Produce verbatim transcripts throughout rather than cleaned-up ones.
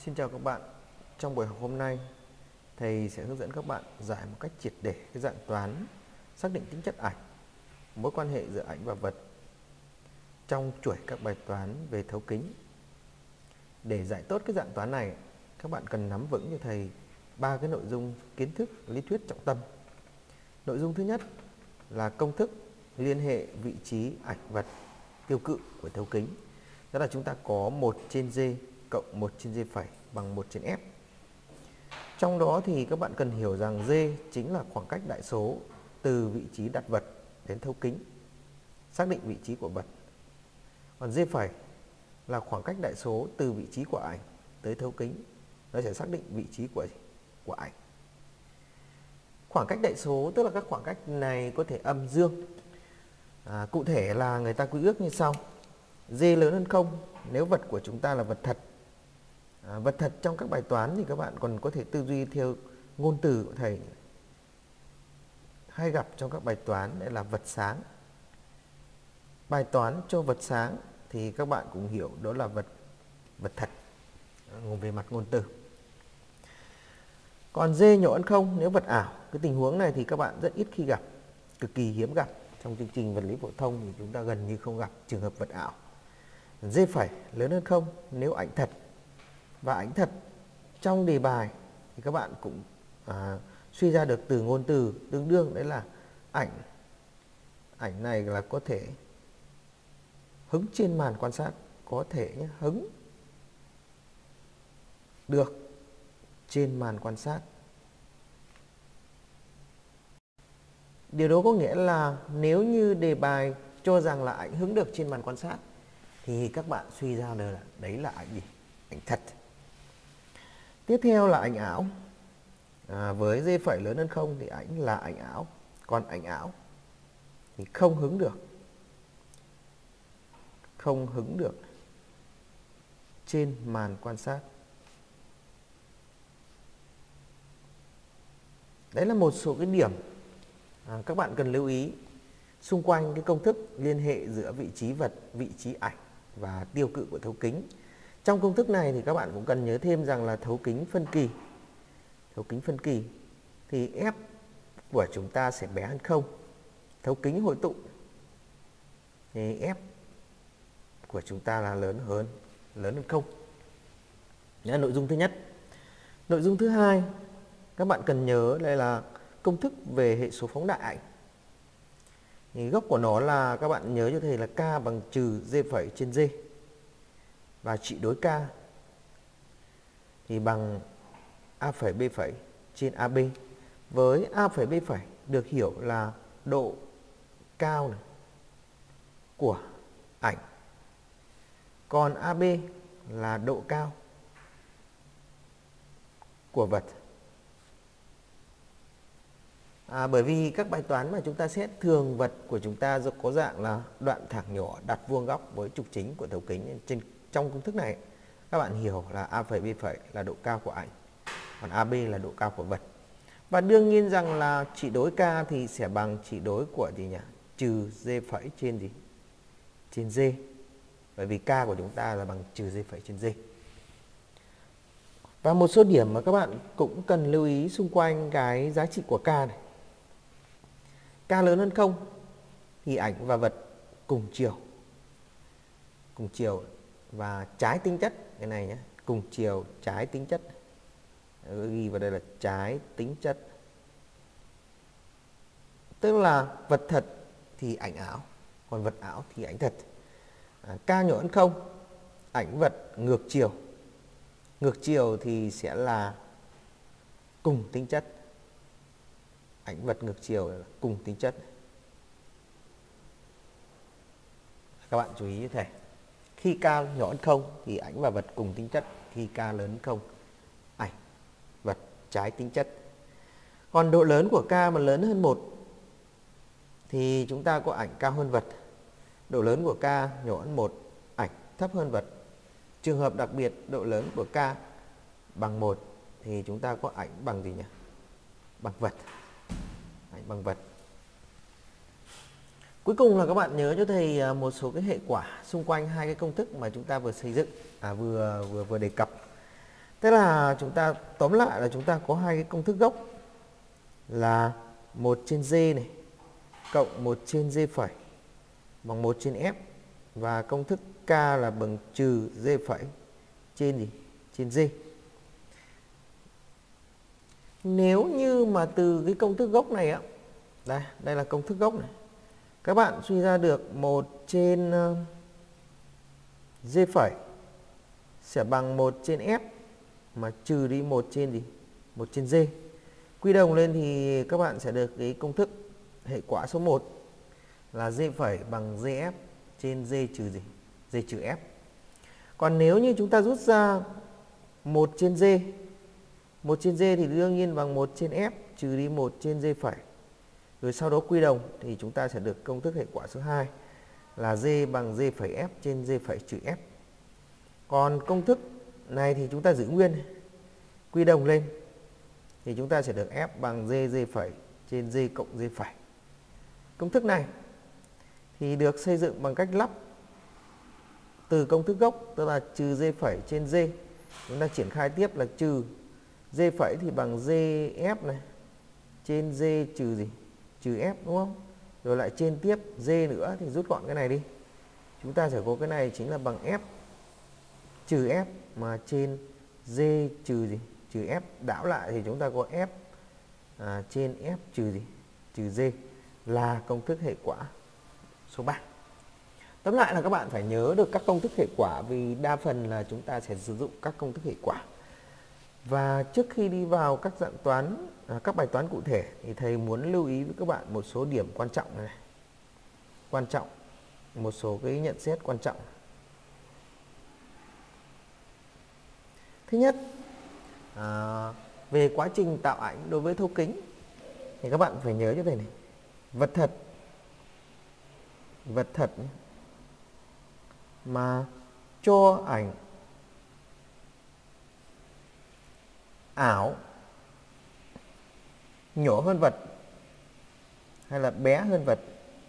Xin chào các bạn. Trong buổi học hôm nay, thầy sẽ hướng dẫn các bạn giải một cách triệt để cái dạng toán xác định tính chất ảnh, mối quan hệ giữa ảnh và vật trong chuỗi các bài toán về thấu kính. Để giải tốt cái dạng toán này, các bạn cần nắm vững cho thầy ba cái nội dung kiến thức lý thuyết trọng tâm. Nội dung thứ nhất là công thức liên hệ vị trí ảnh vật tiêu cự của thấu kính. Đó là chúng ta có một trên D cộng một trên D phẩy bằng một trên F. Trong đó thì các bạn cần hiểu rằng D chính là khoảng cách đại số từ vị trí đặt vật đến thấu kính, xác định vị trí của vật. Còn D phẩy là khoảng cách đại số từ vị trí của ảnh tới thấu kính, nó sẽ xác định vị trí của của ảnh. Khoảng cách đại số tức là các khoảng cách này có thể âm dương. À, cụ thể là người ta quy ước như sau: D lớn hơn không nếu vật của chúng ta là vật thật. À, vật thật trong các bài toán thì các bạn còn có thể tư duy theo ngôn từ của thầy hay gặp trong các bài toán, đây là vật sáng. Bài toán cho vật sáng thì các bạn cũng hiểu đó là vật vật thật về mặt ngôn từ. Còn D nhỏ hơn không nếu vật ảo. Cái tình huống này thì các bạn rất ít khi gặp, cực kỳ hiếm gặp. Trong chương trình vật lý phổ thông thì chúng ta gần như không gặp trường hợp vật ảo. D phẩy lớn hơn không nếu ảnh thật. Và ảnh thật trong đề bài thì các bạn cũng à, suy ra được từ ngôn từ tương đương, đấy là ảnh ảnh này là có thể hứng trên màn quan sát, có thể nhé, hứng được trên màn quan sát. Điều đó có nghĩa là nếu như đề bài cho rằng là ảnh hứng được trên màn quan sát thì các bạn suy ra được là đấy là ảnh gì? Ảnh thật. Tiếp theo là ảnh ảo. À, với D phẩy lớn hơn không thì ảnh là ảnh ảo. Còn ảnh ảo thì không hứng được. Không hứng được trên màn quan sát. Đấy là một số cái điểm à, các bạn cần lưu ý xung quanh cái công thức liên hệ giữa vị trí vật, vị trí ảnh và tiêu cự của thấu kính. Trong công thức này thì các bạn cũng cần nhớ thêm rằng là thấu kính phân kỳ. Thấu kính phân kỳ thì F của chúng ta sẽ bé hơn không. Thấu kính hội tụ thì F của chúng ta là lớn hơn lớn hơn không. Đó là nội dung thứ nhất. Nội dung thứ hai, các bạn cần nhớ đây là công thức về hệ số phóng đại ảnh. Thì gốc của nó là các bạn nhớ cho thầy là K bằng trừ D phẩy trên D. Và trị đối K thì bằng A phẩy B phẩy trên A B. Với A phẩy B phẩy được hiểu là độ cao này của ảnh. Còn A B là độ cao của vật. À, bởi vì các bài toán mà chúng ta xét thường vật của chúng ta có dạng là đoạn thẳng nhỏ đặt vuông góc với trục chính của thấu kính. Trên trong công thức này các bạn hiểu là A phẩy B phẩy là độ cao của ảnh, còn A B là độ cao của vật. Và đương nhiên rằng là trị đối K thì sẽ bằng trị đối của gì nhỉ? Trừ D phẩy trên gì? Trên D. Bởi vì K của chúng ta là bằng trừ D phẩy trên D. Và một số điểm mà các bạn cũng cần lưu ý xung quanh cái giá trị của K này. K lớn hơn không thì ảnh và vật cùng chiều. Cùng chiều và trái tính chất, cái này nhé, cùng chiều trái tính chất. Ghi vào đây là trái tính chất. Tức là vật thật thì ảnh ảo, còn vật ảo thì ảnh thật. À, K nhỏ hơn không, ảnh vật ngược chiều. Ngược chiều thì sẽ là cùng tính chất. Ảnh vật ngược chiều là cùng tính chất. Các bạn chú ý như thế. Khi K nhỏ hơn không thì ảnh và vật cùng tính chất. Khi K lớn hơn không, ảnh vật trái tính chất. Còn độ lớn của K mà lớn hơn một thì chúng ta có ảnh cao hơn vật. Độ lớn của K nhỏ hơn một, ảnh thấp hơn vật. Trường hợp đặc biệt độ lớn của K bằng một thì chúng ta có ảnh bằng gì nhỉ? Bằng vật. Ảnh bằng vật. Cuối cùng là các bạn nhớ cho thầy một số cái hệ quả xung quanh hai cái công thức mà chúng ta vừa xây dựng, à, vừa vừa vừa đề cập. Tức là chúng ta tóm lại là chúng ta có hai cái công thức gốc là một trên g này cộng một trên g phẩy bằng một trên f, và công thức k là bằng trừ g phẩy trên gì? Trên g. Nếu như mà từ cái công thức gốc này á, đây, đây là công thức gốc này, các bạn suy ra được một trên g phẩy sẽ bằng một trên f mà trừ đi một trên gì? một trên g. Quy đồng lên thì các bạn sẽ được cái công thức hệ quả số một là g phẩy bằng gf trên g trừ gì? G trừ f. Còn nếu như chúng ta rút ra một trên g, một trên g thì đương nhiên bằng một trên f trừ đi một trên g phẩy. Rồi sau đó quy đồng thì chúng ta sẽ được công thức hệ quả số hai là g bằng g phẩy f trên g phẩy trừ f. Còn công thức này thì chúng ta giữ nguyên, quy đồng lên thì chúng ta sẽ được f bằng g g phẩy trên g cộng g phẩy. Công thức này thì được xây dựng bằng cách lắp từ công thức gốc, tức là trừ g phẩy trên g. Chúng ta triển khai tiếp là trừ g phẩy thì bằng gf này trên g trừ gì? Trừ f, đúng không? Rồi lại trên tiếp g nữa thì rút gọn cái này đi. Chúng ta sẽ có cái này chính là bằng f trừ f mà trên g trừ gì? Trừ f. Đảo lại thì chúng ta có f à, trên f trừ gì? Trừ g là công thức hệ quả số ba. Tóm lại là các bạn phải nhớ được các công thức hệ quả, vì đa phần là chúng ta sẽ sử dụng các công thức hệ quả. Và trước khi đi vào các dạng toán, à, các bài toán cụ thể thì thầy muốn lưu ý với các bạn một số điểm quan trọng này. Quan trọng, một số cái nhận xét quan trọng. Thứ nhất, à, về quá trình tạo ảnh đối với thấu kính thì các bạn phải nhớ như thế này. Vật thật, vật thật mà cho ảnh ảo nhỏ hơn vật hay là bé hơn vật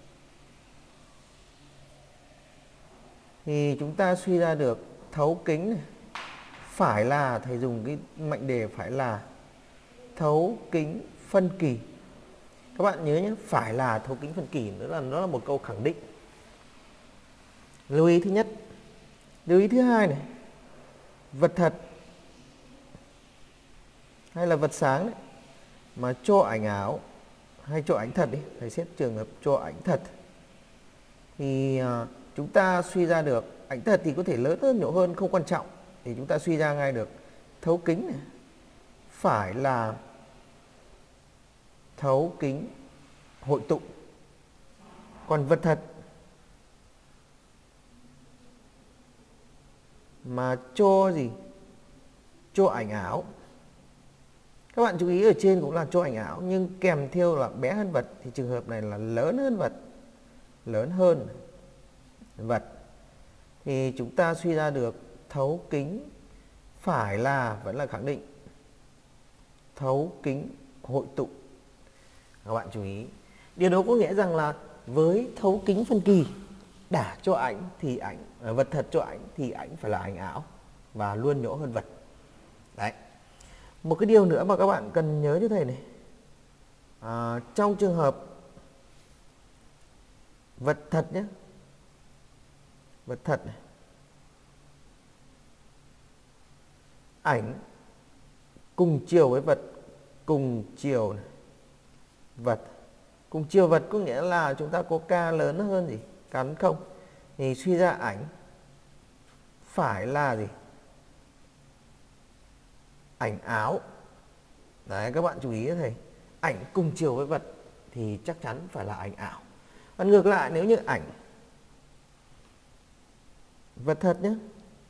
thì chúng ta suy ra được thấu kính này, phải là, thầy dùng cái mệnh đề phải là thấu kính phân kỳ. Các bạn nhớ nhé, phải là thấu kính phân kỳ, nữa là nó là một câu khẳng định. Lưu ý thứ nhất. Lưu ý thứ hai này, vật thật hay là vật sáng đấy, mà cho ảnh ảo hay cho ảnh thật đi, thầy xét trường hợp cho ảnh thật thì uh, chúng ta suy ra được ảnh thật thì có thể lớn hơn nhỏ hơn không quan trọng, thì chúng ta suy ra ngay được thấu kính này phải là thấu kính hội tụ. Còn vật thật mà cho gì? Cho ảnh ảo. Các bạn chú ý ở trên cũng là cho ảnh ảo nhưng kèm theo là bé hơn vật, thì trường hợp này là lớn hơn vật. Lớn hơn vật thì chúng ta suy ra được thấu kính phải là, vẫn là khẳng định, thấu kính hội tụ. Các bạn chú ý, điều đó có nghĩa rằng là với thấu kính phân kỳ đả cho ảnh thì ảnh, vật thật cho ảnh thì ảnh phải là ảnh ảo và luôn nhỏ hơn vật. Đấy. Một cái điều nữa mà các bạn cần nhớ như thế này, à, trong trường hợp vật thật nhé, vật thật này, ảnh cùng chiều với vật, cùng chiều này, vật cùng chiều vật có nghĩa là chúng ta có k lớn hơn gì? K lớn không, thì suy ra ảnh phải là gì? Ảnh ảo. Đấy, các bạn chú ý thầy, ảnh cùng chiều với vật thì chắc chắn phải là ảnh ảo. Còn ngược lại, nếu như ảnh vật thật nhé,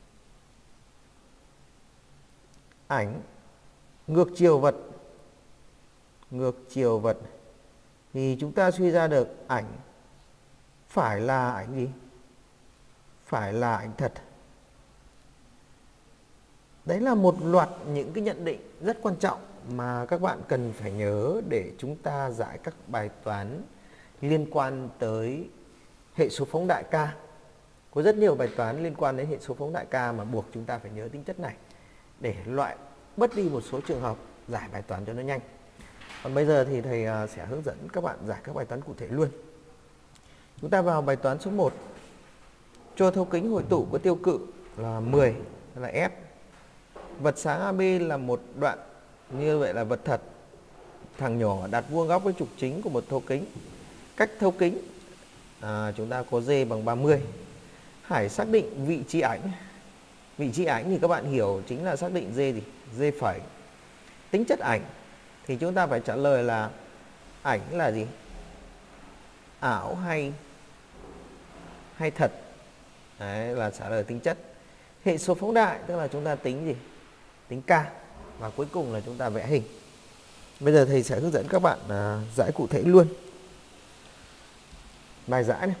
ảnh ngược chiều vật, ngược chiều vật thì chúng ta suy ra được ảnh phải là ảnh gì? Phải là ảnh thật. Đấy là một loạt những cái nhận định rất quan trọng mà các bạn cần phải nhớ để chúng ta giải các bài toán liên quan tới hệ số phóng đại k. Có rất nhiều bài toán liên quan đến hệ số phóng đại k mà buộc chúng ta phải nhớ tính chất này. để loại bớt đi một số trường hợp giải bài toán cho nó nhanh. Còn bây giờ thì thầy sẽ hướng dẫn các bạn giải các bài toán cụ thể luôn. Chúng ta vào bài toán số một. Cho thấu kính hội tụ có tiêu cự là mười là F. Vật sáng a bê là một đoạn, như vậy là vật thật. Thằng nhỏ đặt vuông góc với trục chính của một thấu kính. Cách thấu kính à, chúng ta có D bằng ba mươi. Hải xác định vị trí ảnh. Vị trí ảnh thì các bạn hiểu chính là xác định D gì? D phẩy. Tính chất ảnh thì chúng ta phải trả lời là ảnh là gì? Ảo hay hay thật? Đấy là trả lời tính chất. Hệ số phóng đại tức là chúng ta tính gì? Tính K. Và cuối cùng là chúng ta vẽ hình. Bây giờ thầy sẽ hướng dẫn các bạn à, giải cụ thể luôn. Bài giải này.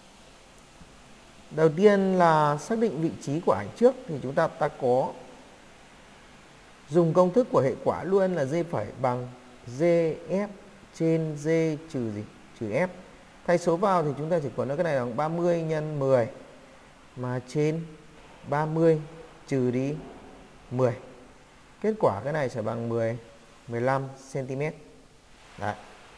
Đầu tiên là xác định vị trí của ảnh trước thì chúng ta ta có dùng công thức của hệ quả luôn là D phẩy bằng Gf trên D trừ gì? Trừ F. Thay số vào thì chúng ta chỉ có nói cái này bằng ba mươi nhân mười mà trên ba mươi trừ đi mười. Kết quả cái này sẽ bằng mười, mười lăm xăng-ti-mét. Đấy.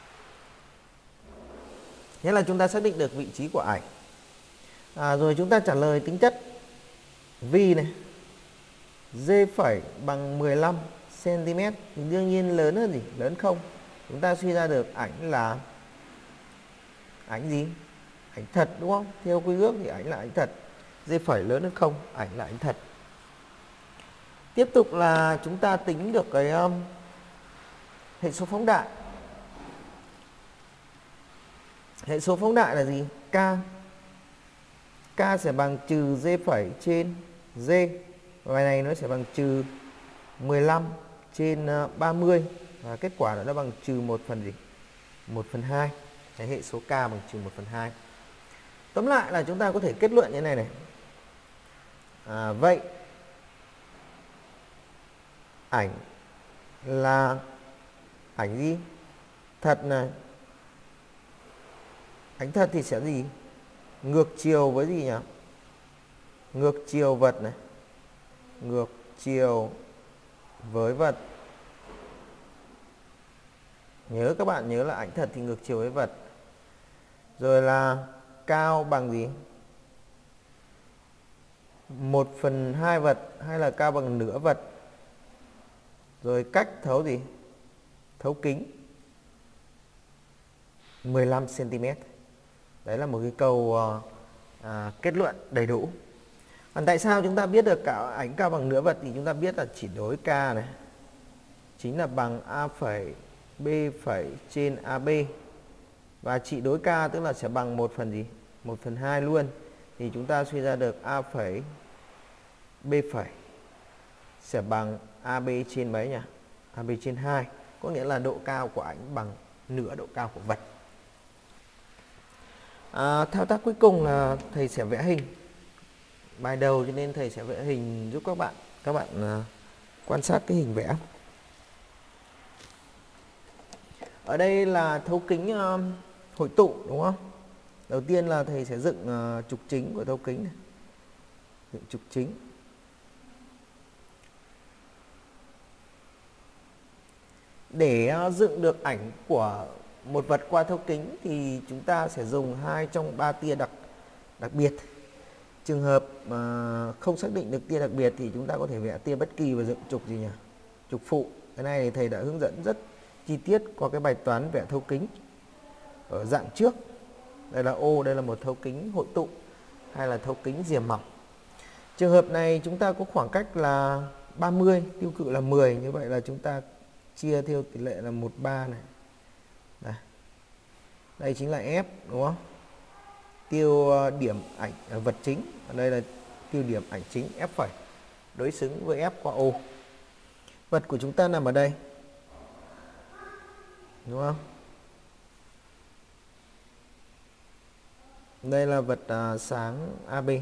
Thế là chúng ta xác định được vị trí của ảnh. À, rồi chúng ta trả lời tính chất vì này. D phẩy bằng mười lăm xăng-ti-mét thì đương nhiên lớn hơn gì? Lớn không. Chúng ta suy ra được ảnh là ảnh gì? Ảnh thật đúng không? Theo quy ước thì ảnh là ảnh thật. D phẩy lớn hơn không, ảnh là ảnh thật. Tiếp tục là chúng ta tính được cái um, hệ số phóng đại. Hệ số phóng đại là gì? K. K sẽ bằng trừ D phẩy trên D. Bài này nó sẽ bằng trừ mười lăm trên ba mươi. Và kết quả nó bằng trừ một phần gì? một phần hai. Cái hệ số K bằng trừ một phần hai. Tóm lại là chúng ta có thể kết luận như thế này này. À, vậy ảnh là ảnh gì? Thật này. Ảnh thật thì sẽ gì? Ngược chiều với gì nhỉ? Ngược chiều vật này. Ngược chiều với vật. Nhớ các bạn nhớ là ảnh thật thì ngược chiều với vật. Rồi là cao bằng gì? một phần hai vật hay là cao bằng nửa vật. Rồi cách thấu gì? Thấu kính mười lăm xăng-ti-mét. Đấy là một cái câu à, kết luận đầy đủ. Còn tại sao chúng ta biết được cả ảnh cao bằng nửa vật thì chúng ta biết là chỉ đối K này chính là bằng A phẩy B phẩy trên a bê. Và trị đối K tức là sẽ bằng một phần gì? một phần hai luôn. Thì chúng ta suy ra được A phẩy B phẩy sẽ bằng a bê trên mấy nhỉ? a bê trên hai. Có nghĩa là độ cao của ảnh bằng nửa độ cao của vật. À, thao tác cuối cùng là thầy sẽ vẽ hình. Bài đầu cho nên thầy sẽ vẽ hình giúp các bạn. Các bạn à, quan sát cái hình vẽ. Ở đây là thấu kính uh, hội tụ đúng không? Đầu tiên là thầy sẽ dựng uh, trục chính của thấu kính này. Dựng trục chính. Để uh, dựng được ảnh của một vật qua thấu kính thì chúng ta sẽ dùng hai trong ba tia đặc đặc biệt. Trường hợp uh, không xác định được tia đặc biệt thì chúng ta có thể vẽ tia bất kỳ và dựng trục gì nhỉ? Trục phụ. Cái này thì thầy đã hướng dẫn rất chi tiết qua cái bài toán vẽ thấu kính ở dạng trước. Đây là O, đây là một thấu kính hội tụ hay là thấu kính rìa mỏng. Trường hợp này chúng ta có khoảng cách là ba mươi, tiêu cự là mười, như vậy là chúng ta chia theo tỷ lệ là một ba này. Đây. Đây chính là F đúng không? Tiêu điểm ảnh vật chính, ở đây là tiêu điểm ảnh chính F phẩy đối xứng với F qua O. Vật của chúng ta nằm ở đây. Đúng không? Đây là vật à, sáng a bê.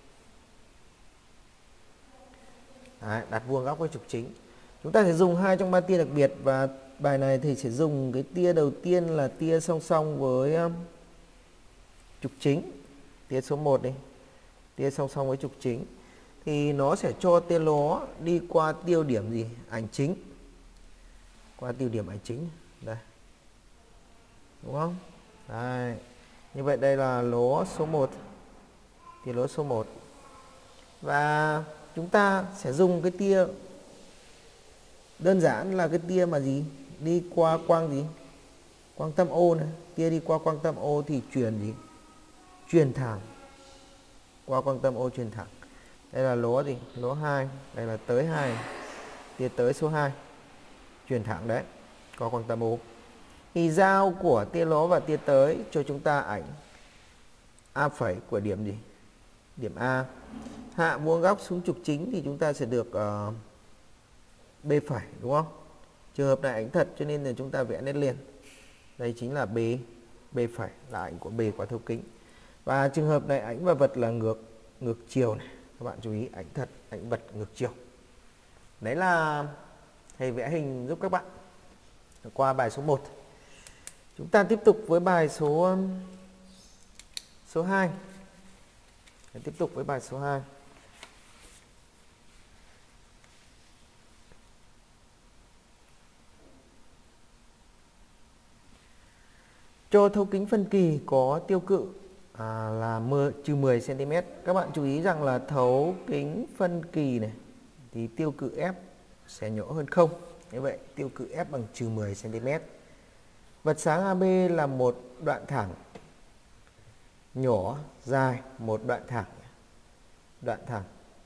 Đấy, đặt vuông góc với trục chính. Chúng ta sẽ dùng hai trong ba tia đặc biệt và bài này thì sẽ dùng cái tia đầu tiên là tia song song với um, trục chính. Tia số một đi. Tia song song với trục chính. thì nó sẽ cho tia ló đi qua tiêu điểm gì? Ảnh chính. Qua tiêu điểm ảnh chính. Đây. Đúng không? Đây. Như vậy đây là ló số một. Tia ló số một. Và chúng ta sẽ dùng cái tia đơn giản là cái tia mà gì? Đi qua quang gì? Quang tâm O này. Tia đi qua quang tâm O thì truyền gì? Truyền thẳng. Qua quang tâm O truyền thẳng. Đây là ló gì? Ló hai. Đây là tới hai. Tia tới số hai. Truyền thẳng đấy. Qua quang tâm O. Thì giao của tia ló và tia tới cho chúng ta ảnh A phẩy của điểm gì? Điểm A. Hạ vuông góc xuống trục chính thì chúng ta sẽ được uh, B phẩy, đúng không? Trường hợp này ảnh thật cho nên là chúng ta vẽ nét liền. Đây chính là B, B phẩy là ảnh của B qua thấu kính. Và trường hợp này ảnh và vật là ngược ngược chiều này. Các bạn chú ý, ảnh thật, ảnh vật ngược chiều. Đấy là thầy vẽ hình giúp các bạn qua bài số một. Chúng ta tiếp tục với bài số số hai. Tiếp tục với bài số hai. Cho thấu kính phân kỳ có tiêu cự à, là trừ mười xăng ti mét. Các bạn chú ý rằng là thấu kính phân kỳ này thì tiêu cự F sẽ nhỏ hơn không. Như vậy tiêu cự F bằng trừ mười xăng ti mét. Vật sáng a bê là một đoạn thẳng nhỏ dài, một đoạn thẳng đoạn thẳng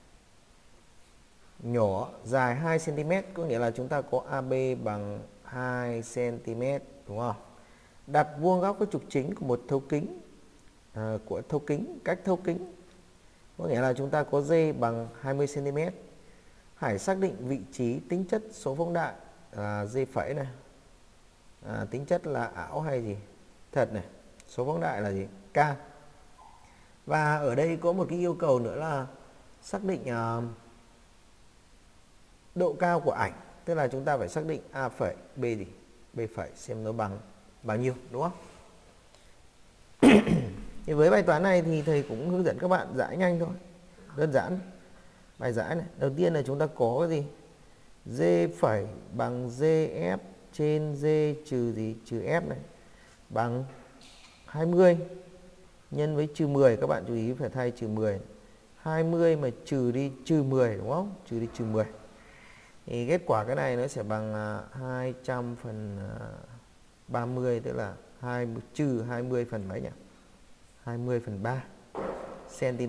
nhỏ dài hai xăng ti mét, có nghĩa là chúng ta có a bê bằng hai xăng ti mét, đúng không? Đặt vuông góc với trục chính của một thấu kính à, của thấu kính cách thấu kính, có nghĩa là chúng ta có D bằng hai mươi xăng ti mét. Hãy xác định vị trí tính chất số phóng đại là D phẩy này. À, tính chất là ảo hay gì? Thật này. Số phóng đại là gì? K. Và ở đây có một cái yêu cầu nữa là xác định uh, độ cao của ảnh. Tức là chúng ta phải xác định A phẩy, B gì? B phẩy xem nó bằng bao nhiêu, đúng không? Thì với bài toán này thì thầy cũng hướng dẫn các bạn giải nhanh thôi. Đơn giản. Bài giải này. Đầu tiên là chúng ta có cái gì? D phẩy bằng df trên D trừ gì? Trừ F này. Bằng hai mươi nhân với trừ mười. Các bạn chú ý phải thay trừ mười. hai mươi mà trừ đi trừ mười, đúng không? Trừ đi trừ mười. Thì kết quả cái này nó sẽ bằng hai trăm phần ba mươi, tức là hai trừ hai mươi phần mấy nhỉ? hai mươi phần ba cm.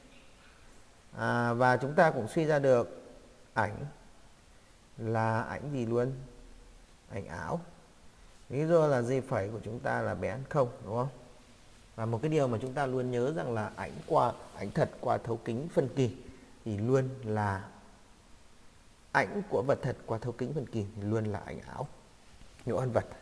À, và chúng ta cũng suy ra được ảnh là ảnh gì luôn? Ảnh ảo. Lý do là D phẩy của chúng ta là bé hơn không, đúng không? Và một cái điều mà chúng ta luôn nhớ rằng là ảnh qua ảnh thật qua thấu kính phân kỳ thì luôn là ảnh của vật thật qua thấu kính phân kỳ thì luôn là ảnh ảo, nhỏ hơn vật.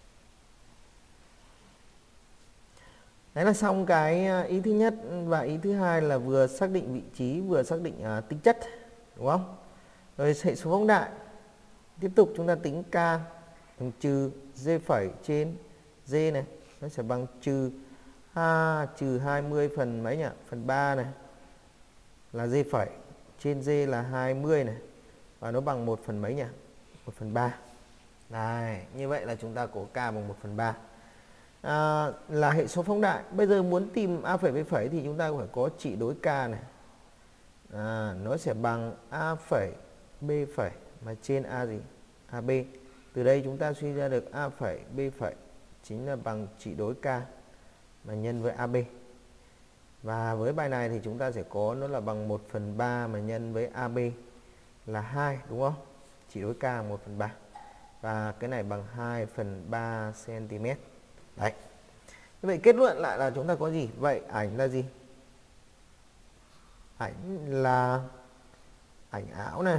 Đấy là xong cái ý thứ nhất, và ý thứ hai là vừa xác định vị trí vừa xác định uh, tính chất, đúng không? Rồi hệ số phóng đại. Tiếp tục chúng ta tính K bằng trừ D phẩy trên D này, nó sẽ bằng trừ A trừ hai mươi phần mấy nhỉ? Phần ba này là D phẩy trên D là hai mươi này, và nó bằng một phần mấy nhỉ? một phần ba. Đây, như vậy là chúng ta có K bằng một phần ba. À, là hệ số phóng đại. Bây giờ muốn tìm A phẩy B phẩy thì chúng ta phải có trị đối K này. À, nó sẽ bằng A phẩy B phẩy mà trên A gì? a bê. Từ đây chúng ta suy ra được A phẩy B phẩy chính là bằng trị đối K mà nhân với a bê. Và với bài này thì chúng ta sẽ có nó là bằng một phần ba mà nhân với a bê là hai, đúng không? Trị đối K một phần ba. Và cái này bằng hai phần ba xăng ti mét. Đấy. Vậy kết luận lại là chúng ta có gì? Vậy ảnh là gì? Ảnh là ảnh ảo này.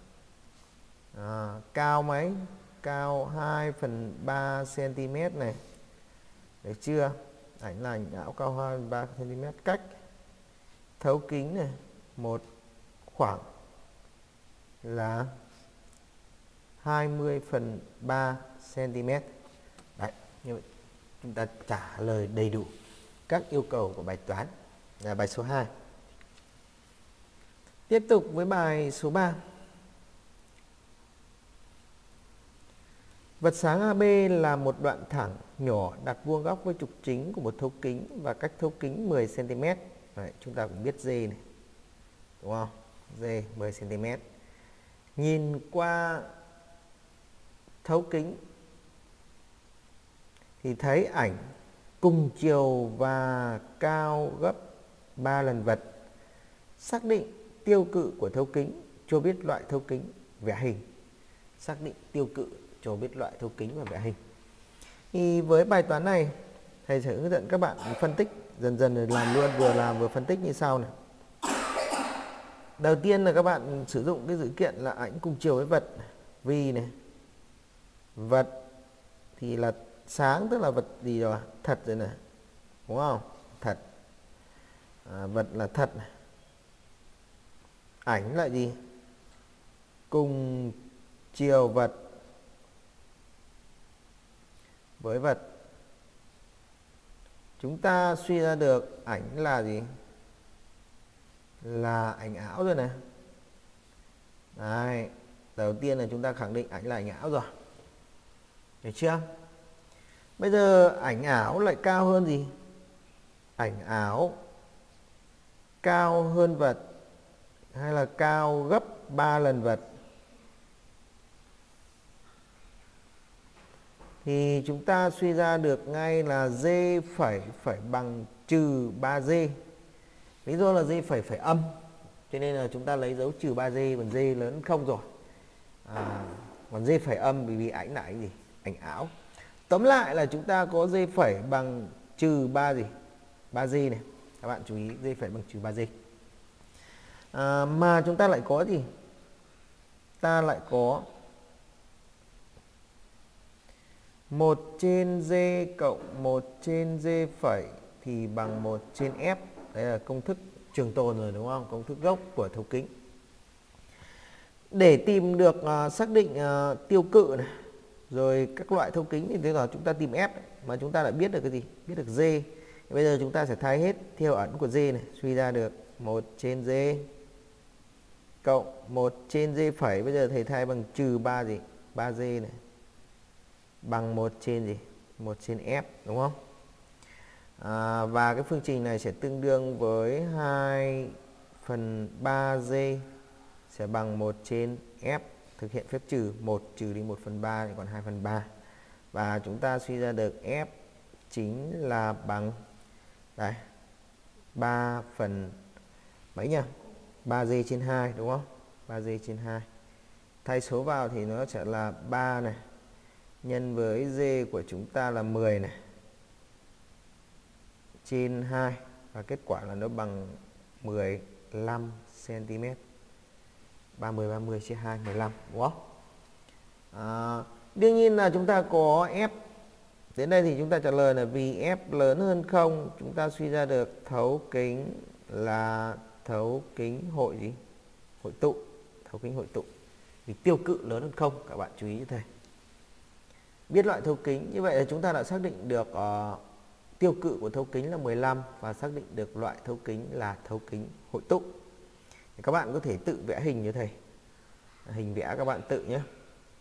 À, cao mấy? Cao hai phần ba xăng ti mét này. Được chưa? Ảnh là ảnh ảo cao hai phần ba xăng ti mét, cách thấu kính này một khoảng là hai mươi phần ba xăng ti mét. Đấy, như vậy chúng ta trả lời đầy đủ các yêu cầu của bài toán là bài số hai. Tiếp tục với bài số ba. Vật sáng a bê là một đoạn thẳng nhỏ đặt vuông góc với trục chính của một thấu kính và cách thấu kính mười xăng ti mét. Đấy, chúng ta cũng biết D này, đúng không? D mười xăng ti mét. Nhìn qua thấu kính thì thấy ảnh cùng chiều và cao gấp ba lần vật. Xác định tiêu cự của thấu kính, cho biết loại thấu kính, vẽ hình. Xác định tiêu cự, cho biết loại thấu kính và vẽ hình. Thì với bài toán này, thầy sẽ hướng dẫn các bạn phân tích dần dần rồi làm luôn, vừa làm vừa phân tích như sau này. Đầu tiên là các bạn sử dụng cái dữ kiện là ảnh cùng chiều với vật vì này. Vật thì là sáng, tức là vật gì rồi? Thật rồi này, đúng không? Thật. À, vật là thật này. Ảnh là gì? Cùng chiều vật với vật. Chúng ta suy ra được ảnh là gì? Là ảnh ảo rồi này. Đấy, đầu tiên là chúng ta khẳng định ảnh là ảnh ảo rồi. Được chưa? Bây giờ ảnh ảo lại cao hơn gì? Ảnh ảo cao hơn vật hay là cao gấp ba lần vật? Thì chúng ta suy ra được ngay là D phẩy phải bằng trừ ba D. Lý do là D phẩy phải âm, cho nên là chúng ta lấy dấu trừ ba D, còn D lớn không rồi. À, còn D phẩy âm vì vì ảnh là ảnh gì? Ảnh ảo. Tóm lại là chúng ta có D phẩy bằng trừ ba gì? ba D này. Các bạn chú ý D phẩy bằng trừ ba D. À, mà chúng ta lại có gì? Ta lại có một trên D cộng một trên D phẩy thì bằng một trên F. Đấy là công thức trường tồn rồi, đúng không? Công thức gốc của thấu kính. Để tìm được uh, xác định uh, tiêu cự này, rồi các loại thấu kính thì thế là chúng ta tìm F ấy, mà chúng ta đã biết được cái gì? Biết được D. Bây giờ chúng ta sẽ thay hết theo ẩn của D này, suy ra được một trên D cộng một trên D phẩy, bây giờ thầy thay bằng trừ ba gì? ba D này bằng một trên gì? một trên F, đúng không? À, và cái phương trình này sẽ tương đương với hai phần ba D sẽ bằng một trên F. Thực hiện phép trừ, một trừ đi một phần ba thì còn hai phần ba. Và chúng ta suy ra được F chính là bằng đây, ba phần mấy nhỉ? ba D trên hai, đúng không? ba D trên hai. Thay số vào thì nó sẽ là ba này nhân với D của chúng ta là mười này trên hai, và kết quả là nó bằng mười lăm xăng ti mét. ba mươi ba mươi chia hai, mười lăm, đúng không? À, đương nhiên là chúng ta có F. Đến đây thì chúng ta trả lời là vì F lớn hơn không, chúng ta suy ra được thấu kính là thấu kính hội gì? Hội tụ. Thấu kính hội tụ. Vì tiêu cự lớn hơn không, các bạn chú ý như thế. Biết loại thấu kính, như vậy là chúng ta đã xác định được uh, tiêu cự của thấu kính là mười lăm và xác định được loại thấu kính là thấu kính hội tụ. Thì các bạn có thể tự vẽ hình như thầy. Hình vẽ các bạn tự nhé.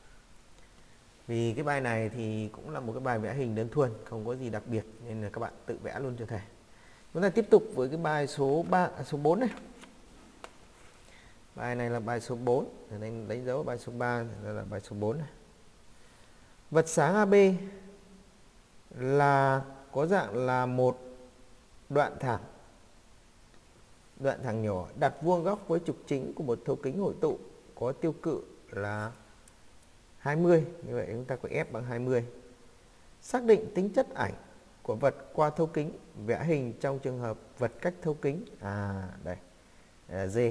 Vì cái bài này thì cũng là một cái bài vẽ hình đơn thuần, không có gì đặc biệt, nên là các bạn tự vẽ luôn cho thầy. Chúng ta tiếp tục với cái bài số ba, số bốn này. Bài này là bài số bốn, nên đánh dấu bài số ba là bài số bốn này. Vật sáng a bê là có dạng là một đoạn thẳng đoạn thẳng nhỏ đặt vuông góc với trục chính của một thấu kính hội tụ có tiêu cự là hai mươi. Như vậy chúng ta có F bằng hai mươi. Xác định tính chất ảnh của vật qua thấu kính, vẽ hình trong trường hợp vật cách thấu kính. À đây, đây là D.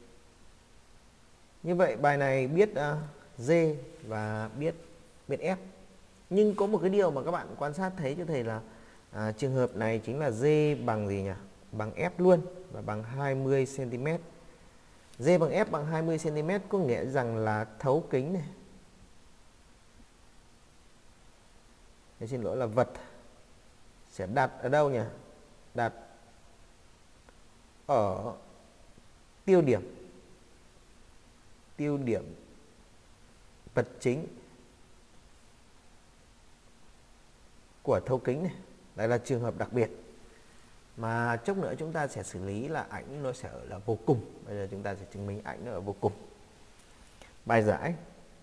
Như vậy bài này biết uh, D và biết biết F. Nhưng có một cái điều mà các bạn quan sát thấy cho thầy là à, trường hợp này chính là D bằng gì nhỉ? Bằng F luôn và bằng hai mươi xăng ti mét. D bằng F bằng hai mươi xăng ti mét có nghĩa rằng là thấu kính này. Thế xin lỗi là vật sẽ đặt ở đâu nhỉ? Đặt ở tiêu điểm tiêu điểm vật chính của thấu kính này. Đây là trường hợp đặc biệt mà chốc nữa chúng ta sẽ xử lý, là ảnh nó sẽ ở là vô cùng. Bây giờ chúng ta sẽ chứng minh ảnh nó ở vô cùng. Bài giải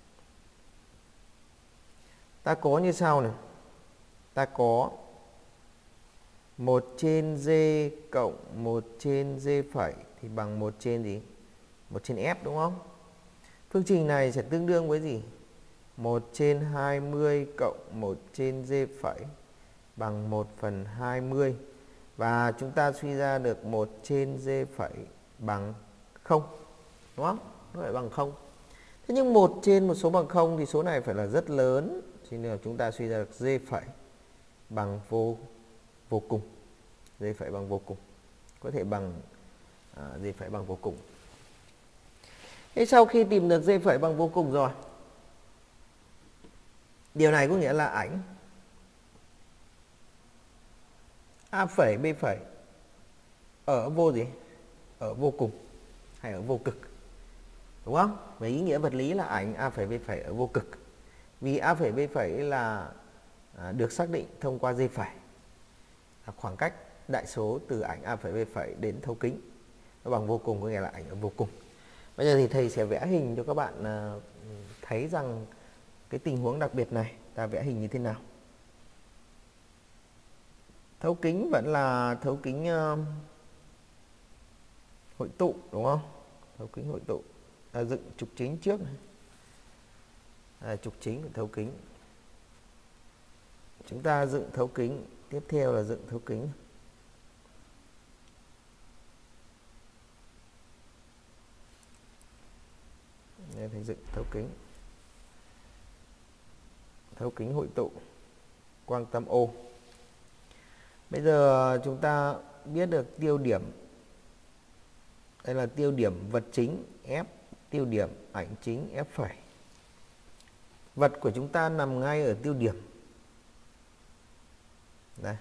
ta có như sau này. Ta có một trên d cộng một trên d phẩy thì bằng một trên gì? một trên f, đúng không? Phương trình này sẽ tương đương với gì? một trên hai mươi cộng một trên d phẩy bằng một phần hai mươi. Và chúng ta suy ra được một trên d phẩy bằng không, đúng không? Nó phải bằng không. Thế nhưng một trên một số bằng không thì số này phải là rất lớn, cho nên là chúng ta suy ra được d phẩy bằng vô vô cùng. D phẩy bằng vô cùng. Có thể bằng à, d phẩy bằng vô cùng. Thế sau khi tìm được d phẩy bằng vô cùng rồi, điều này có nghĩa là ảnh a phẩy b phẩy ở vô gì? Ở vô cùng hay ở vô cực, đúng không? Về ý nghĩa vật lý là ảnh a phẩy b phẩy ở vô cực. Vì a phẩy b phẩy là à, được xác định thông qua d phẩy, là khoảng cách đại số từ ảnh a phẩy b phẩy đến thấu kính. Nó bằng vô cùng, có nghĩa là ảnh ở vô cùng. Bây giờ thì thầy sẽ vẽ hình cho các bạn à, thấy rằng cái tình huống đặc biệt này ta vẽ hình như thế nào. Thấu kính vẫn là thấu kính uh, hội tụ, đúng không? Thấu kính hội tụ. Ta dựng trục chính trước này. À, trục chính của thấu kính. Chúng ta dựng thấu kính, tiếp theo là dựng thấu kính. Đây thầy dựng thấu kính. Thấu kính hội tụ quang tâm O. Bây giờ chúng ta biết được tiêu điểm. Đây là tiêu điểm vật chính F, tiêu điểm ảnh chính F phẩy. Vật của chúng ta nằm ngay ở tiêu điểm. Đây.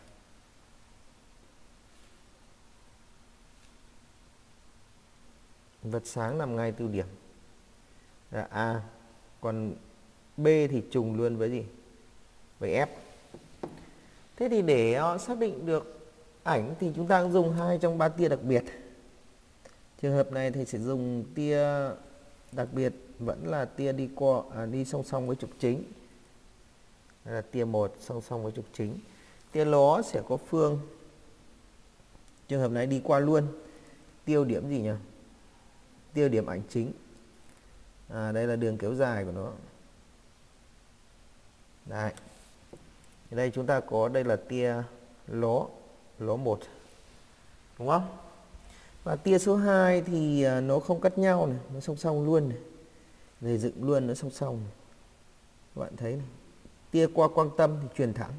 Vật sáng nằm ngay tiêu điểm là A. Còn B thì trùng luôn với gì? Với F. Thế thì để xác định được ảnh thì chúng ta dùng hai trong ba tia đặc biệt. Trường hợp này thì sẽ dùng tia đặc biệt vẫn là tia đi qua à, đi song song với trục chính. Đây là tia một song song với trục chính. Tia ló sẽ có phương. Trường hợp này đi qua luôn. Tiêu điểm gì nhỉ? Tiêu điểm ảnh chính. À, đây là đường kéo dài của nó. Đấy. Đây chúng ta có, đây là tia ló, ló một, đúng không? Và tia số hai thì nó không cắt nhau này, nó song song luôn này. Rồi dựng luôn nó song song này. Các bạn thấy này. Tia qua quang tâm thì truyền thẳng.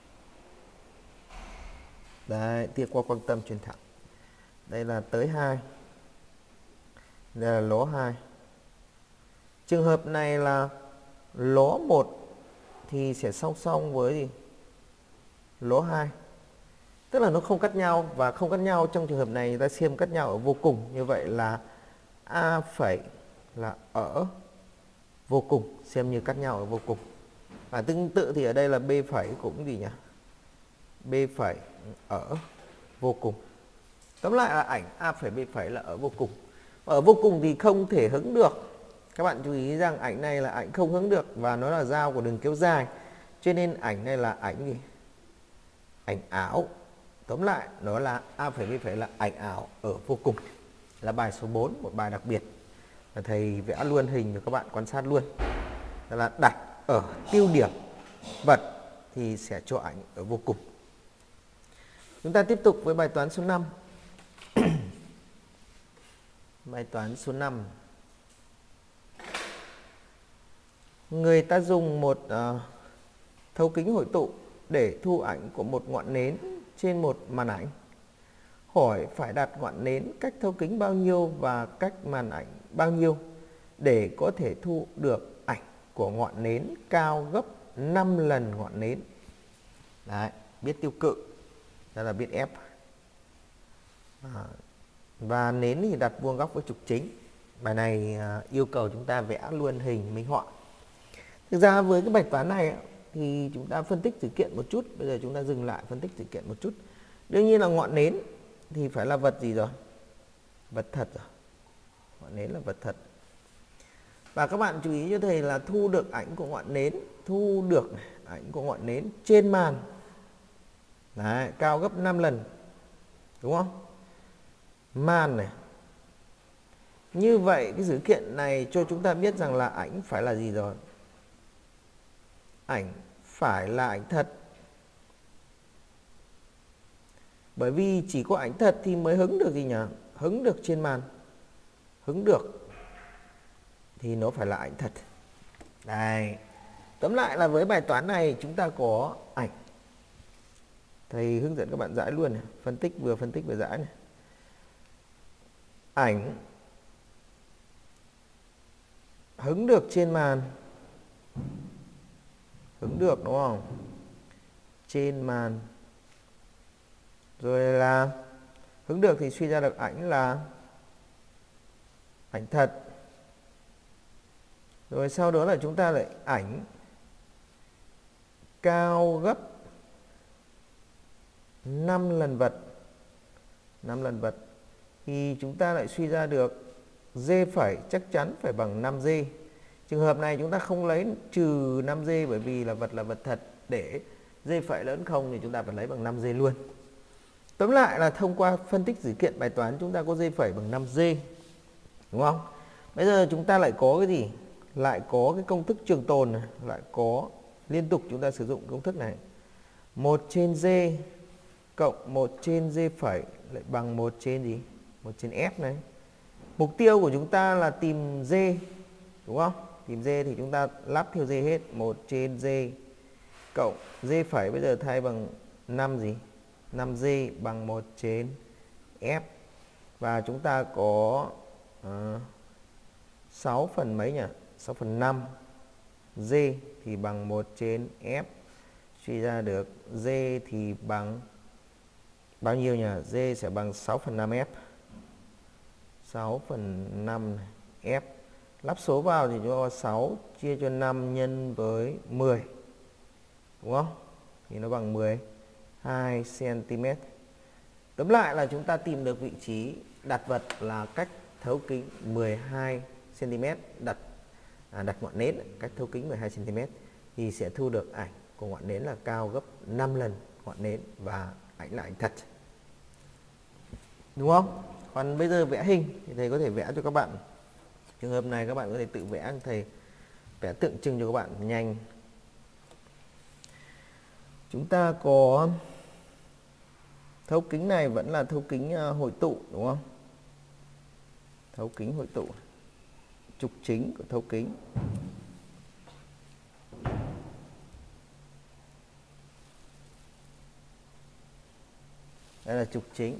Đấy, tia qua quang tâm truyền thẳng. Đây là tới hai. Đây là ló hai. Trường hợp này là ló một thì sẽ song song với gì? Ló hai. Tức là nó không cắt nhau, và không cắt nhau trong trường hợp này người ta xem cắt nhau ở vô cùng. Như vậy là A phẩy là ở vô cùng, xem như cắt nhau ở vô cùng. Và tương tự thì ở đây là B phẩy cũng gì nhỉ? B phẩy ở vô cùng. Tóm lại là ảnh A phẩy B phẩy là ở vô cùng. Ở vô cùng thì không thể hứng được. Các bạn chú ý rằng ảnh này là ảnh không hứng được, và nó là giao của đường kéo dài. Cho nên ảnh này là ảnh gì? Ảnh ảo. Tóm lại nó là A phẩy B phẩy là ảnh ảo ở vô cùng. Là bài số bốn, một bài đặc biệt. Và thầy vẽ luôn hình cho các bạn quan sát luôn. Đó là đặt ở tiêu điểm vật thì sẽ cho ảnh ở vô cùng. Chúng ta tiếp tục với bài toán số năm. Bài toán số năm. Người ta dùng một uh, thấu kính hội tụ để thu ảnh của một ngọn nến trên một màn ảnh. Hỏi phải đặt ngọn nến cách thấu kính bao nhiêu và cách màn ảnh bao nhiêu để có thể thu được ảnh của ngọn nến cao gấp năm lần ngọn nến. Đấy, biết tiêu cự, đó là biết F. À, và nến thì đặt vuông góc với trục chính. Bài này à, yêu cầu chúng ta vẽ luôn hình minh họa. Thực ra với cái bài toán này thì chúng ta phân tích sự kiện một chút. Bây giờ chúng ta dừng lại phân tích sự kiện một chút. Đương nhiên là ngọn nến thì phải là vật gì rồi? Vật thật rồi. Ngọn nến là vật thật. Và các bạn chú ý cho thầy là thu được ảnh của ngọn nến, thu được ảnh của ngọn nến trên màn. Đấy, cao gấp năm lần. Đúng không? Màn này. Như vậy cái dữ kiện này cho chúng ta biết rằng là ảnh phải là gì rồi? Ảnh phải là ảnh thật. Bởi vì chỉ có ảnh thật thì mới hứng được gì nhỉ? Hứng được trên màn. Hứng được thì nó phải là ảnh thật. Đây. Tóm lại là với bài toán này chúng ta có ảnh. Thầy hướng dẫn các bạn giải luôn này. Phân tích vừa phân tích vừa giải này. Ảnh hứng được trên màn. Hứng được đúng không? Trên màn. Rồi là hứng được thì suy ra được ảnh là ảnh thật. Rồi sau đó là chúng ta lại ảnh cao gấp năm lần vật. năm lần vật. Thì chúng ta lại suy ra được D phẩy chắc chắn phải bằng năm D. Trường hợp này chúng ta không lấy trừ năm D bởi vì là vật là vật thật. Để D phẩy lớn không thì chúng ta phải lấy bằng năm D luôn. Tóm lại là thông qua phân tích dữ kiện bài toán chúng ta có D phẩy bằng năm D. Đúng không? Bây giờ chúng ta lại có cái gì? Lại có cái công thức trường tồn này. Lại có liên tục chúng ta sử dụng công thức này. một trên D cộng một trên D phẩy lại bằng một trên gì? một trên F này. Mục tiêu của chúng ta là tìm D. Đúng không? Tìm D thì chúng ta lắp theo D hết. một trên D cộng D phẩy bây giờ thay bằng năm gì? năm D bằng một trên F. Và chúng ta có uh, sáu phần mấy nhỉ? sáu phần năm. D thì bằng một trên F. Suy ra được D thì bằng bao nhiêu nhỉ? D sẽ bằng sáu phần năm F. sáu phần năm F. Lắp số vào thì chúng ta có sáu chia cho năm nhân với mười. Đúng không? Thì nó bằng mười hai xăng-ti-mét. Tóm lại là chúng ta tìm được vị trí đặt vật là cách thấu kính mười hai xăng-ti-mét, đặt à, đặt ngọn nến cách thấu kính mười hai xăng-ti-mét thì sẽ thu được ảnh của ngọn nến là cao gấp năm lần ngọn nến và ảnh là ảnh thật. Đúng không? Còn bây giờ vẽ hình thì thầy có thể vẽ cho các bạn. Trường hợp này các bạn có thể tự vẽ, thầy vẽ tượng trưng cho các bạn nhanh. Chúng ta có thấu kính này vẫn là thấu kính hội tụ đúng không? Thấu kính hội tụ. Trục chính của thấu kính. Đây là trục chính.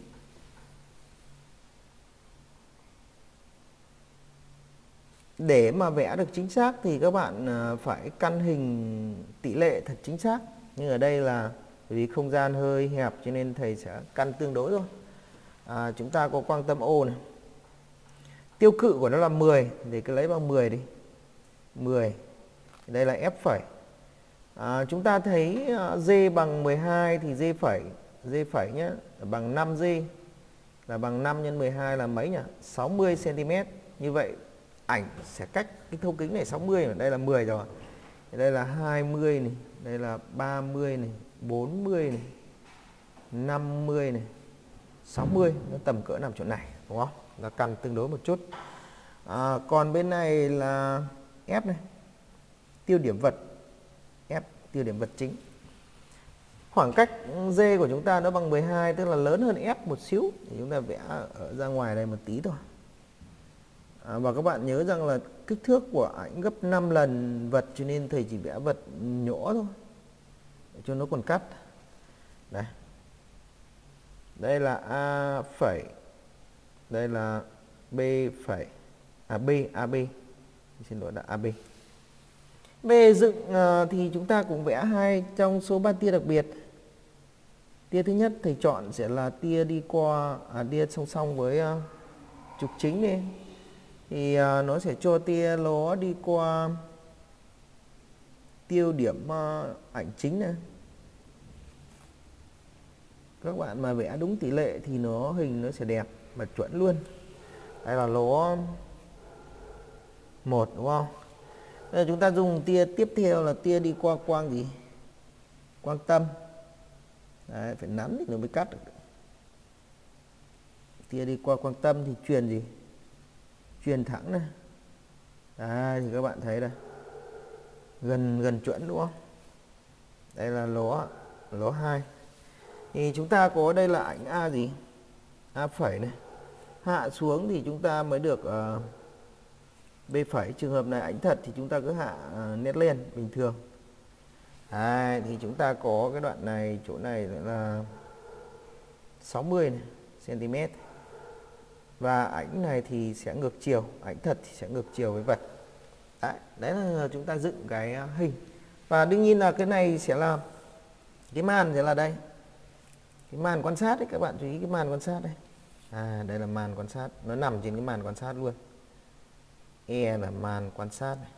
Để mà vẽ được chính xác thì các bạn phải căn hình tỷ lệ thật chính xác. Nhưng ở đây là vì không gian hơi hẹp cho nên thầy sẽ căn tương đối thôi. À, chúng ta có quang tâm O này. Tiêu cự của nó là mười. Để cứ lấy bằng mười đi. mười. Đây là F phẩy. À, chúng ta thấy D bằng mười hai thì D phẩy. D phẩy nhé. Bằng năm D. Là bằng năm nhân mười hai là mấy nhỉ? sáu mươi xăng-ti-mét. Như vậy ảnh sẽ cách cái thấu kính này sáu mươi. Đây là mười rồi. Đây là hai mươi này. Đây là ba mươi này. bốn mươi này. năm mươi này. sáu mươi. Nó tầm cỡ nằm chỗ này. Đúng không? Là căn tương đối một chút. À, còn bên này là F này. Tiêu điểm vật. F tiêu điểm vật chính. Khoảng cách D của chúng ta nó bằng mười hai, tức là lớn hơn F một xíu. Thì chúng ta vẽ ở ra ngoài đây một tí thôi. À, và các bạn nhớ rằng là kích thước của ảnh gấp năm lần vật cho nên thầy chỉ vẽ vật nhỏ thôi. Để cho nó còn cắt. Đây. Đây là A phẩy. Đây là B phẩy. À B, A B. Xin lỗi là A B. Về dựng uh, thì chúng ta cũng vẽ hai trong số ba tia đặc biệt. Tia thứ nhất thầy chọn sẽ là tia đi qua à, tia song song với uh, trục chính đi. thì uh, nó sẽ cho tia nó đi qua tiêu điểm uh, ảnh chính này. Các bạn mà vẽ đúng tỷ lệ thì nó hình nó sẽ đẹp và chuẩn luôn. Đây là lỗ một đúng không? Bây giờ chúng ta dùng tia tiếp theo là tia đi qua quang gì? Quang tâm. Đấy, phải nắn thì nó mới cắt được. Tia đi qua quang tâm thì truyền gì? Truyền thẳng này. Đấy, thì các bạn thấy đây. Gần gần chuẩn đúng không? Đây là lỗ lỗ hai. Thì chúng ta có đây là ảnh A gì? A phẩy này. Hạ xuống thì chúng ta mới được uh, B phẩy. Trường hợp này ảnh thật thì chúng ta cứ hạ uh, nét lên bình thường. Đấy, thì chúng ta có cái đoạn này, chỗ này là sáu mươi này, cm. Và ảnh này thì sẽ ngược chiều, ảnh thật thì sẽ ngược chiều với vật. Đấy, đấy là chúng ta dựng cái hình. Và đương nhiên là cái này sẽ là cái màn sẽ là đây. Cái màn quan sát đấy, các bạn chú ý cái màn quan sát đây. À, đây là màn quan sát, nó nằm trên cái màn quan sát luôn. E là màn quan sát này.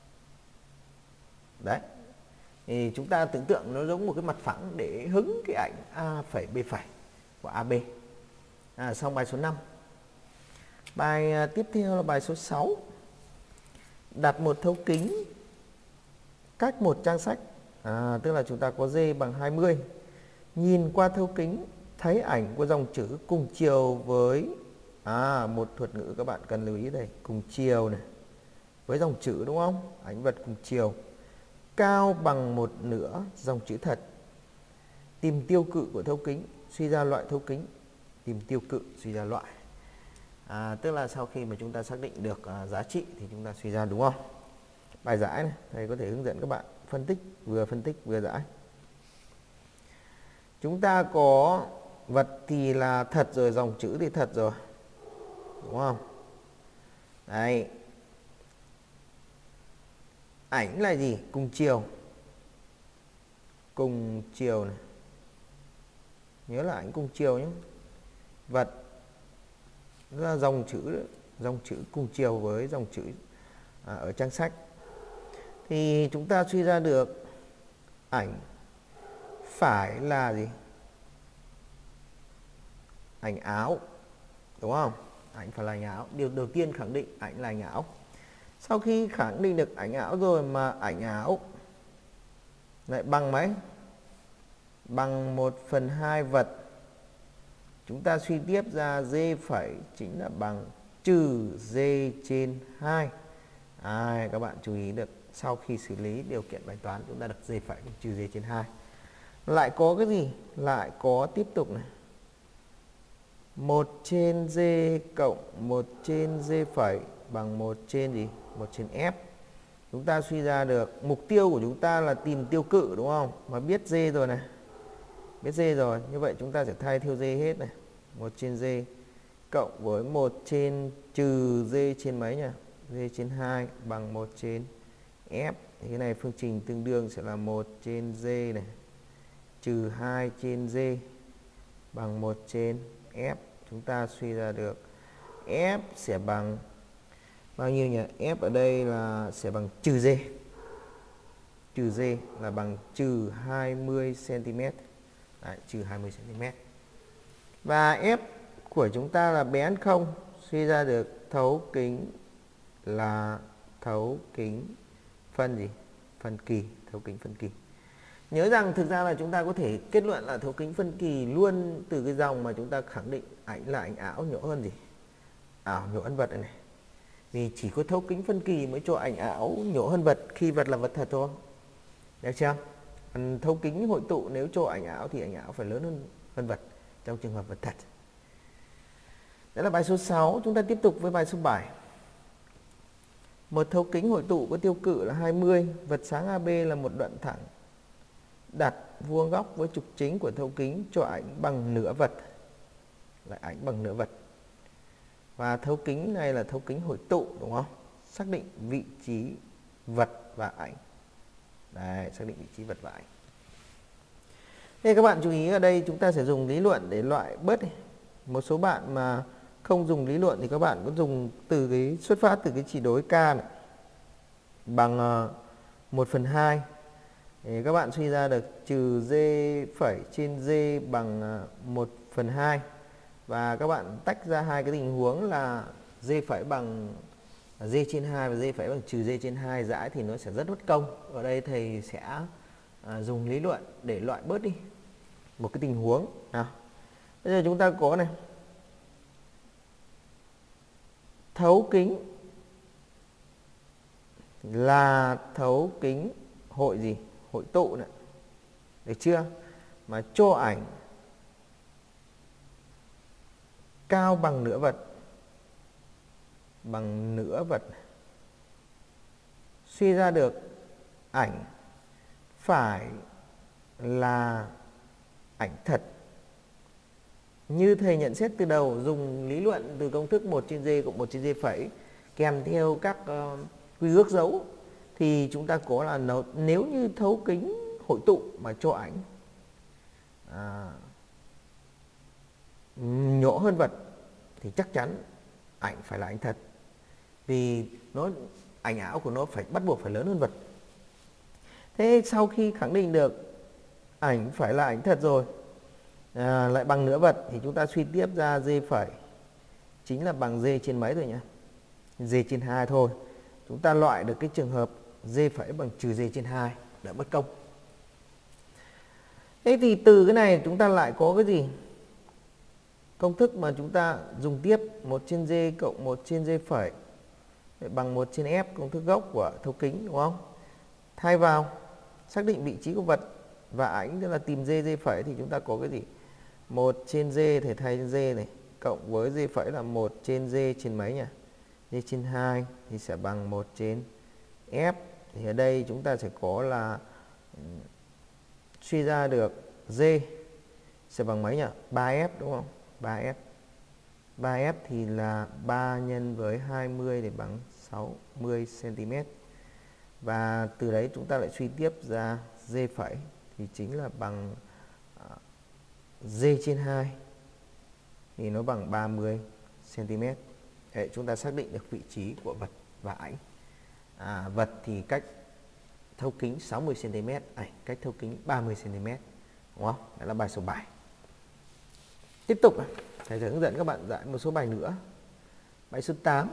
Đấy. Thì chúng ta tưởng tượng nó giống một cái mặt phẳng để hứng cái ảnh A phẩy B phẩy của a bê. À, xong bài số năm. Bài tiếp theo là bài số sáu. Đặt một thấu kính cách một trang sách. À, tức là chúng ta có D bằng hai mươi. Nhìn qua thấu kính thấy ảnh của dòng chữ cùng chiều với à, một thuật ngữ các bạn cần lưu ý đây, cùng chiều này với dòng chữ đúng không? Ảnh vật cùng chiều cao bằng một nửa dòng chữ thật. Tìm tiêu cự của thấu kính, suy ra loại thấu kính. Tìm tiêu cự, suy ra loại. À, tức là sau khi mà chúng ta xác định được à, giá trị thì chúng ta suy ra đúng không? Bài giải này, thầy có thể hướng dẫn các bạn phân tích, vừa phân tích vừa giải. Chúng ta có vật thì là thật rồi, dòng chữ thì thật rồi. Đúng không? Đấy. Ảnh là gì? Cùng chiều. Cùng chiều này. Nhớ là ảnh cùng chiều nhé. Vật là dòng chữ, dòng chữ cùng chiều với dòng chữ à, ở trang sách. Thì chúng ta suy ra được ảnh phải là gì? Ảnh áo. Đúng không? Ảnh phải là ảnh áo. Điều đầu tiên khẳng định ảnh là ảnh áo. Sau khi khẳng định được ảnh áo rồi mà ảnh áo lại bằng mấy? Bằng một phần hai vật. Chúng ta suy tiếp ra D phẩy chính là bằng trừ D trên hai. À, các bạn chú ý được sau khi xử lý điều kiện bài toán chúng ta được D phẩy trừ D trên hai. Lại có cái gì? Lại có tiếp tục này. một trên D cộng một trên D phẩy bằng một trên gì? một trên F. Chúng ta suy ra được mục tiêu của chúng ta là tìm tiêu cự đúng không? Mà biết D rồi này. Biết D rồi, như vậy chúng ta sẽ thay theo D hết này. một trên D cộng với một trên trừ D trên mấy nhỉ? D trên hai bằng một trên F. Thì cái này phương trình tương đương sẽ là một trên D này trừ hai trên D bằng một trên F. Chúng ta suy ra được F sẽ bằng bao nhiêu nhỉ? F ở đây là sẽ bằng trừ D. Trừ D là bằng trừ hai mươi xăng-ti-mét. Đấy, trừ hai mươi xăng-ti-mét. Và F của chúng ta là bé hơn không. Suy ra được thấu kính là thấu kính phân gì? Phân kỳ. Thấu kính phân kỳ. Nhớ rằng thực ra là chúng ta có thể kết luận là thấu kính phân kỳ luôn từ cái dòng mà chúng ta khẳng định ảnh là ảnh ảo nhỏ hơn gì? Ảo nhỏ hơn vật này, này. Vì chỉ có thấu kính phân kỳ mới cho ảnh ảo nhỏ hơn vật khi vật là vật thật thôi. Được chưa? Còn thấu kính hội tụ nếu cho ảnh ảo thì ảnh ảo phải lớn hơn hơn vật trong trường hợp vật thật. Đó là bài số sáu. Chúng ta tiếp tục với bài số bảy. Một thấu kính hội tụ có tiêu cự là hai mươi. Vật sáng a bê là một đoạn thẳng. Đặt vuông góc với trục chính của thấu kính cho ảnh bằng nửa vật. Lại ảnh bằng nửa vật. Và thấu kính này là thấu kính hội tụ đúng không? Xác định vị trí vật và ảnh. Đấy, xác định vị trí vật và ảnh. Thế các bạn chú ý ở đây chúng ta sẽ dùng lý luận để loại bớt đi. Một số bạn mà không dùng lý luận thì các bạn cũng dùng từ cái xuất phát từ cái chỉ đối k này bằng một phần hai. Thì các bạn suy ra được trừ d phẩy trên d bằng một phần hai. Và các bạn tách ra hai cái tình huống là d phẩy bằng d trên hai và d phẩy bằng trừ d trên hai giải thì nó sẽ rất mất công. Ở đây thầy sẽ à, dùng lý luận để loại bớt đi một cái tình huống nào. Bây giờ chúng ta có này, thấu kính là thấu kính hội gì? Hội tụ này. Được chưa? Mà cho ảnh cao bằng nửa vật, bằng nửa vật, suy ra được ảnh phải là ảnh thật. Như thầy nhận xét từ đầu, dùng lý luận từ công thức một trên d cộng một trên d phẩy kèm theo các uh, quy ước dấu thì chúng ta có là nó, nếu như thấu kính hội tụ mà cho ảnh à, nhỏ hơn vật thì chắc chắn ảnh phải là ảnh thật, vì nó ảnh ảo của nó phải bắt buộc phải lớn hơn vật. Thế sau khi khẳng định được ảnh phải là ảnh thật rồi, à, lại bằng nửa vật thì chúng ta suy tiếp ra d phẩy chính là bằng d trên mấy rồi nhá, d trên hai thôi. Chúng ta loại được cái trường hợp d phẩy bằng trừ d trên hai, đỡ mất công. Thế thì từ cái này chúng ta lại có cái gì? Công thức mà chúng ta dùng tiếp một trên d cộng một trên d phẩy bằng một trên f, công thức gốc của thấu kính, đúng không? Thay vào xác định vị trí của vật và ảnh, tức là tìm d d phẩy, thì chúng ta có cái gì? một trên d thì thay d này cộng với d phẩy là một trên d trên mấy nhỉ? D trên hai thì sẽ bằng một trên f. Thì ở đây chúng ta sẽ có là suy ra được d sẽ bằng mấy nhỉ? ba f đúng không? ba f. ba f thì là ba nhân với hai mươi để bằng sáu mươi xăng-ti-mét. Và từ đấy chúng ta lại suy tiếp ra d phẩy thì chính là bằng uh, d trên hai thì nó bằng ba mươi xăng-ti-mét. Đấy, chúng ta xác định được vị trí của vật và ảnh. À, vật thì cách thấu kính sáu mươi xăng-ti-mét, ảnh cách thấu kính ba mươi xăng-ti-mét. Đúng không? Đó là bài số bảy. Tiếp tục, thầy sẽ hướng dẫn các bạn giải một số bài nữa. Bài số tám.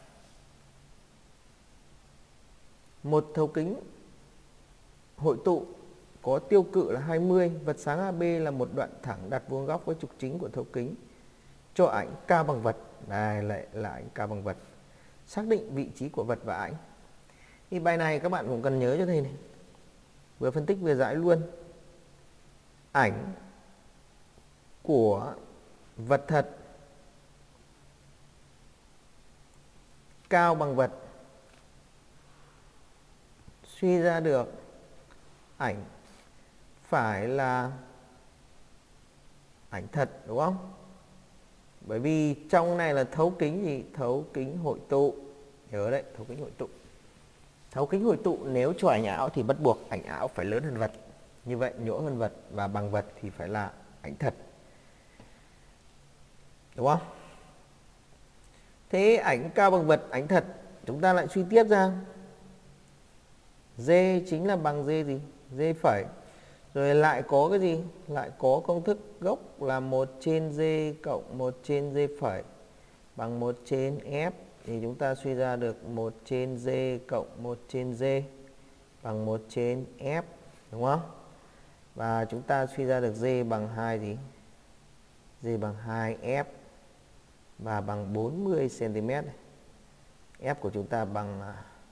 Một thấu kính hội tụ có tiêu cự là hai mươi, vật sáng a bê là một đoạn thẳng đặt vuông góc với trục chính của thấu kính. Cho ảnh cao bằng vật. Đây lại là ảnh cao bằng vật. Xác định vị trí của vật và ảnh. Thì bài này các bạn cũng cần nhớ cho thầy này. Vừa phân tích vừa giải luôn. Ảnh của vật thật cao bằng vật, suy ra được ảnh phải là ảnh thật, đúng không? Bởi vì trong này là thấu kính gì? Thấu kính hội tụ. Nhớ đấy, thấu kính hội tụ. Thấu kính hội tụ nếu cho ảnh ảo thì bắt buộc ảnh ảo phải lớn hơn vật. Như vậy nhỏ hơn vật và bằng vật thì phải là ảnh thật. Đúng không? Thế ảnh cao bằng vật, ảnh thật, chúng ta lại suy tiếp ra d chính là bằng d gì? D phẩy. Rồi lại có cái gì? Lại có công thức gốc là một trên d cộng một trên d phẩy bằng một trên f. Thì chúng ta suy ra được một trên d cộng một trên d bằng một trên f. Đúng không? Và chúng ta suy ra được d bằng hai gì? D bằng hai f và bằng bốn mươi xăng-ti-mét. F của chúng ta bằng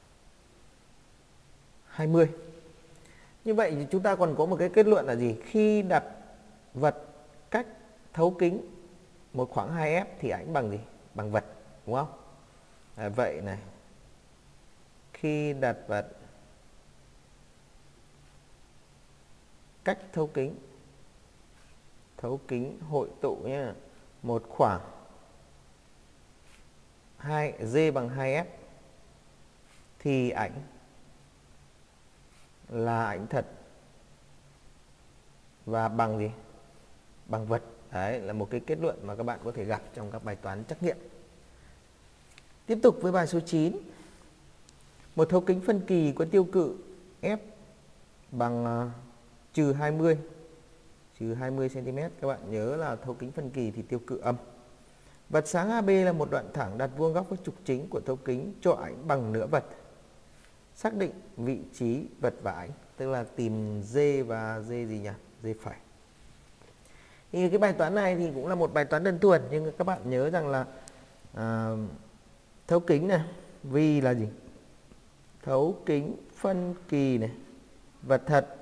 hai mươi. Như vậy thì chúng ta còn có một cái kết luận là gì? Khi đặt vật cách thấu kính một khoảng hai f thì ảnh bằng gì? Bằng vật, đúng không? À, vậy này. Khi đặt vật cách thấu kính, thấu kính hội tụ nhé, một khoảng hai d bằng hai f thì ảnh là ảnh thật và bằng gì? Bằng vật. Đấy là một cái kết luận mà các bạn có thể gặp trong các bài toán trắc nghiệm. Tiếp tục với bài số chín. Một thấu kính phân kỳ có tiêu cự F bằng uh, trừ hai mươi trừ hai mươi xăng ti mét. Các bạn nhớ là thấu kính phân kỳ thì tiêu cự âm. Vật sáng a bê là một đoạn thẳng đặt vuông góc với trục chính của thấu kính cho ảnh bằng nửa vật. Xác định vị trí vật và ảnh, tức là tìm D và D gì nhỉ? D phẩy. Thì cái bài toán này thì cũng là một bài toán đơn thuần, nhưng các bạn nhớ rằng là à, thấu kính này, vì là gì? Thấu kính phân kỳ này, vật thật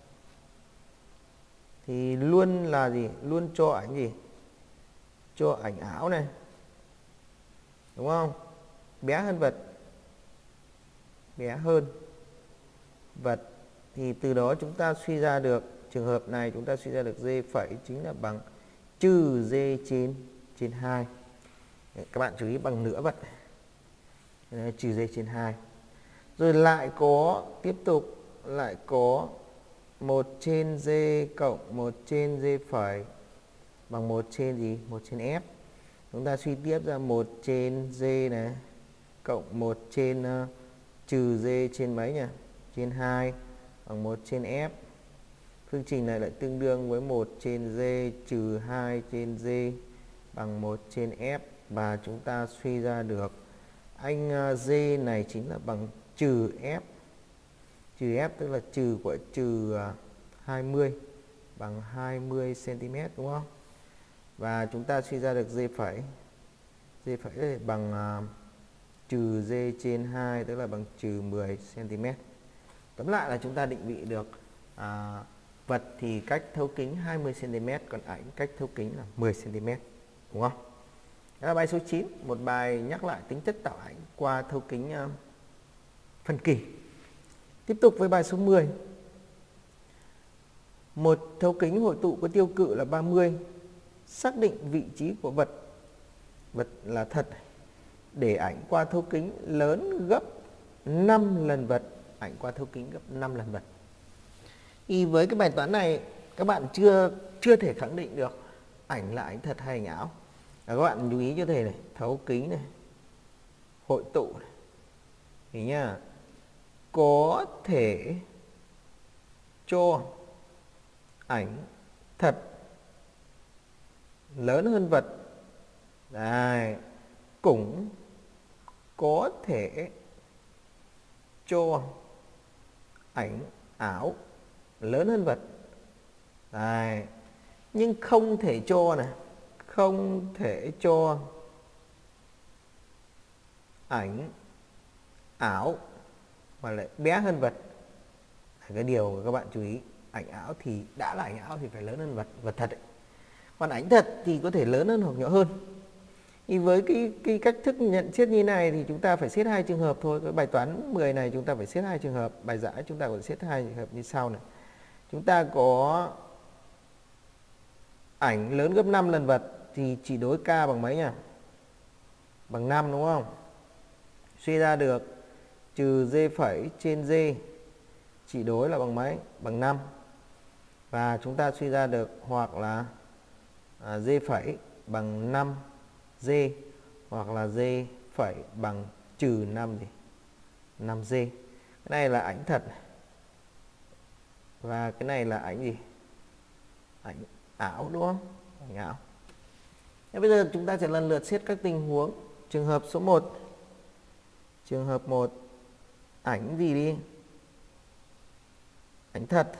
thì luôn là gì? Luôn cho ảnh gì? Cho ảnh ảo này, đúng không? Bé hơn vật, bé hơn vật, thì từ đó chúng ta suy ra được, trường hợp này chúng ta suy ra được D phẩy chính là bằng trừ D trên trên hai. Các bạn chú ý bằng nửa vật, trừ D trên hai. Rồi lại có, tiếp tục lại có một trên D cộng một trên D phẩy bằng một trên gì? một trên F. Chúng ta suy tiếp ra một trên D này cộng một trên uh, trừ D trên mấy nhỉ? Trên hai bằng một trên F. Phương trình này lại tương đương với một trên D trừ hai trên D bằng một trên F. Và chúng ta suy ra được anh uh, D này chính là bằng trừ F. Trừ F tức là trừ của trừ uh, hai mươi bằng hai mươi xăng ti mét, đúng không? Và chúng ta suy ra được D phẩy. D phẩy bằng uh, trừ D trên hai, tức là bằng trừ mười xăng ti mét. Tóm lại là chúng ta định vị được à, vật thì cách thấu kính hai mươi xăng ti mét, còn ảnh cách thấu kính là mười xăng ti mét, đúng không? Đó là bài số chín, một bài nhắc lại tính chất tạo ảnh qua thấu kính uh, phân kỳ. Tiếp tục với bài số mười. Một thấu kính hội tụ có tiêu cự là ba mươi. Xác định vị trí của vật, vật là thật, để ảnh qua thấu kính lớn gấp năm lần vật, ảnh qua thấu kính gấp năm lần vật. Thì với cái bài toán này các bạn chưa chưa thể khẳng định được ảnh là ảnh thật hay ảnh ảo. Và các bạn chú ý cho thầy này, thấu kính này, hội tụ này. Thì nhá, có thể cho ảnh thật lớn hơn vật. Đây, cũng có thể cho ảnh ảo lớn hơn vật. Đây, nhưng không thể cho này, không thể cho ảnh ảo mà lại bé hơn vật. Cái điều mà các bạn chú ý, ảnh ảo thì đã là ảnh ảo thì phải lớn hơn vật, vật thật ấy. Còn ảnh thật thì có thể lớn hơn hoặc nhỏ hơn. Thì với cái, cái cách thức nhận xét như này thì chúng ta phải xét hai trường hợp thôi. Cái bài toán mười này chúng ta phải xét hai trường hợp. Bài giải chúng ta có thể xét hai trường hợp như sau này. Chúng ta có ảnh lớn gấp năm lần vật thì chỉ đối K bằng mấy nhỉ? Bằng năm, đúng không? Suy ra được trừ D phẩy trên D chỉ đối là bằng mấy? Bằng năm. Và chúng ta suy ra được hoặc là à, D phẩy bằng năm D hoặc là D phẩy bằng trừ năm gì? năm D. Cái này là ảnh thật. Và cái này là ảnh gì? Ảnh ảo, đúng không? Ảnh ảo. Thế bây giờ chúng ta sẽ lần lượt xét các tình huống. Trường hợp số một. Trường hợp một, ảnh gì đi? Ảnh thật.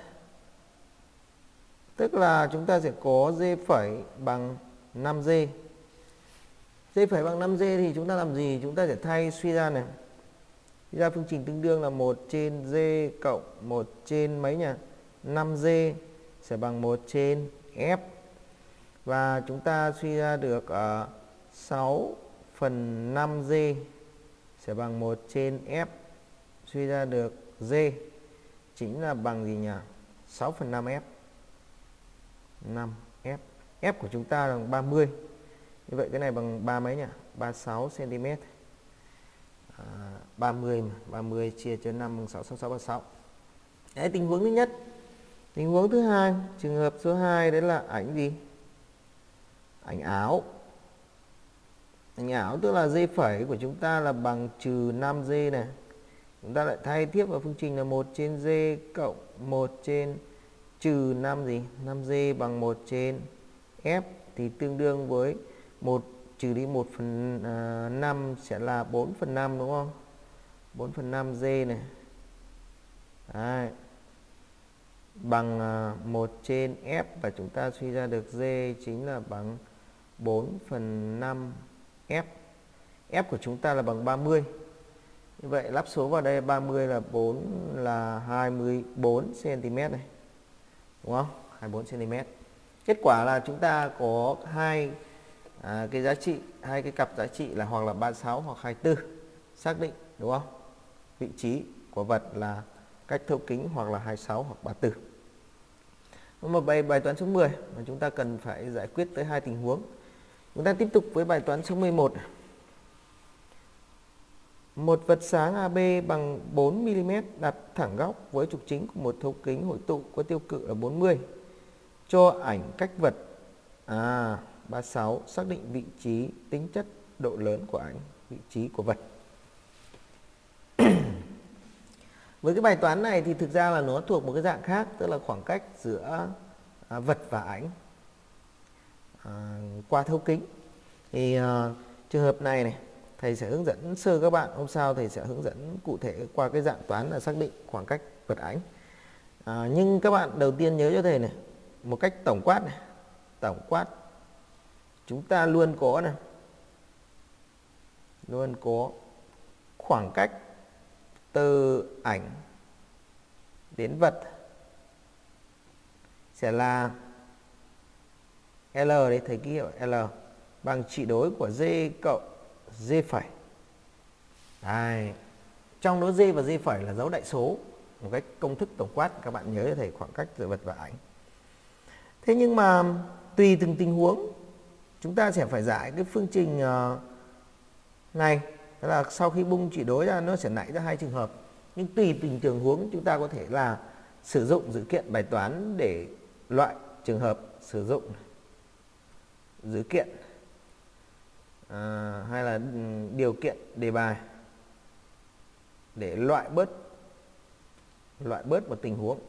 Tức là chúng ta sẽ có D phẩy bằng năm D. D phẩy bằng năm D thì chúng ta làm gì? Chúng ta sẽ thay suy ra này. Suy ra phương trình tương đương là một trên D cộng một trên mấy nhỉ? năm D sẽ bằng một trên F. Và chúng ta suy ra được uh, sáu phần năm D sẽ bằng một trên F. Suy ra được D chính là bằng gì nhỉ? sáu phần năm F. năm F. F của chúng ta là bằng ba mươi. Như vậy cái này bằng ba mấy nhỉ? ba mươi sáu xăng ti mét. À, ba mươi mà, ba mươi chia cho năm bằng sáu, sáu, sáu, ba mươi sáu. Đấy, tình huống thứ nhất. Tình huống thứ hai, trường hợp số hai đấy là ảnh gì? ảnh áo. Ảnh áo tức là d phẩy của chúng ta là bằng trừ năm d này. Chúng ta lại thay tiếp vào phương trình là một trên d cộng một trên trừ năm gì? năm d bằng một trên f thì tương đương với một trừ đi một phần năm sẽ là bốn phần năm đúng không? bốn phần năm d này. Đấy. Bằng một trên f và chúng ta suy ra được d chính là bằng bốn phần năm f. F của chúng ta là bằng ba mươi. Như vậy lắp số vào đây ba mươi là bốn là hai mươi bốn xăng ti mét này. Đúng không? hai mươi bốn xăng ti mét. Kết quả là chúng ta có hai à, cái giá trị, hai cái cặp giá trị là hoặc là ba mươi sáu hoặc hai mươi tư. Xác định đúng không? Vị trí của vật là cách thấu kính hoặc là hai mươi sáu hoặc ba mươi tư. Một bài bài toán số mười mà chúng ta cần phải giải quyết tới hai tình huống. Chúng ta tiếp tục với bài toán số mười một. Một vật sáng a bê bằng bốn mi li mét đặt thẳng góc với trục chính của một thấu kính hội tụ có tiêu cự là bốn mươi. Cho ảnh cách vật à, ba mươi sáu, xác định vị trí, tính chất, độ lớn của ảnh, vị trí của vật. Với cái bài toán này thì thực ra là nó thuộc một cái dạng khác, tức là khoảng cách giữa à, vật và ảnh à, qua thấu kính. Thì à, trường hợp này này thầy sẽ hướng dẫn sơ các bạn, hôm sau thầy sẽ hướng dẫn cụ thể qua cái dạng toán là xác định khoảng cách vật ảnh. À, nhưng các bạn đầu tiên nhớ cho thầy này, một cách tổng quát này, tổng quát chúng ta luôn có này, luôn có khoảng cách từ ảnh đến vật sẽ là L đấy, thầy ký hiệu L bằng trị đối của d cộng d phẩy. Đây. Trong đó d và d phẩy là dấu đại số, một cách công thức tổng quát các bạn nhớ cho thầy khoảng cách giữa vật và ảnh. Thế nhưng mà tùy từng tình huống chúng ta sẽ phải giải cái phương trình này, đó là sau khi bung trị đối ra nó sẽ nảy ra hai trường hợp. Nhưng tùy từng tình huống chúng ta có thể là sử dụng dữ kiện bài toán để loại trường hợp, sử dụng dữ kiện à, hay là điều kiện đề bài để loại bớt loại bớt một tình huống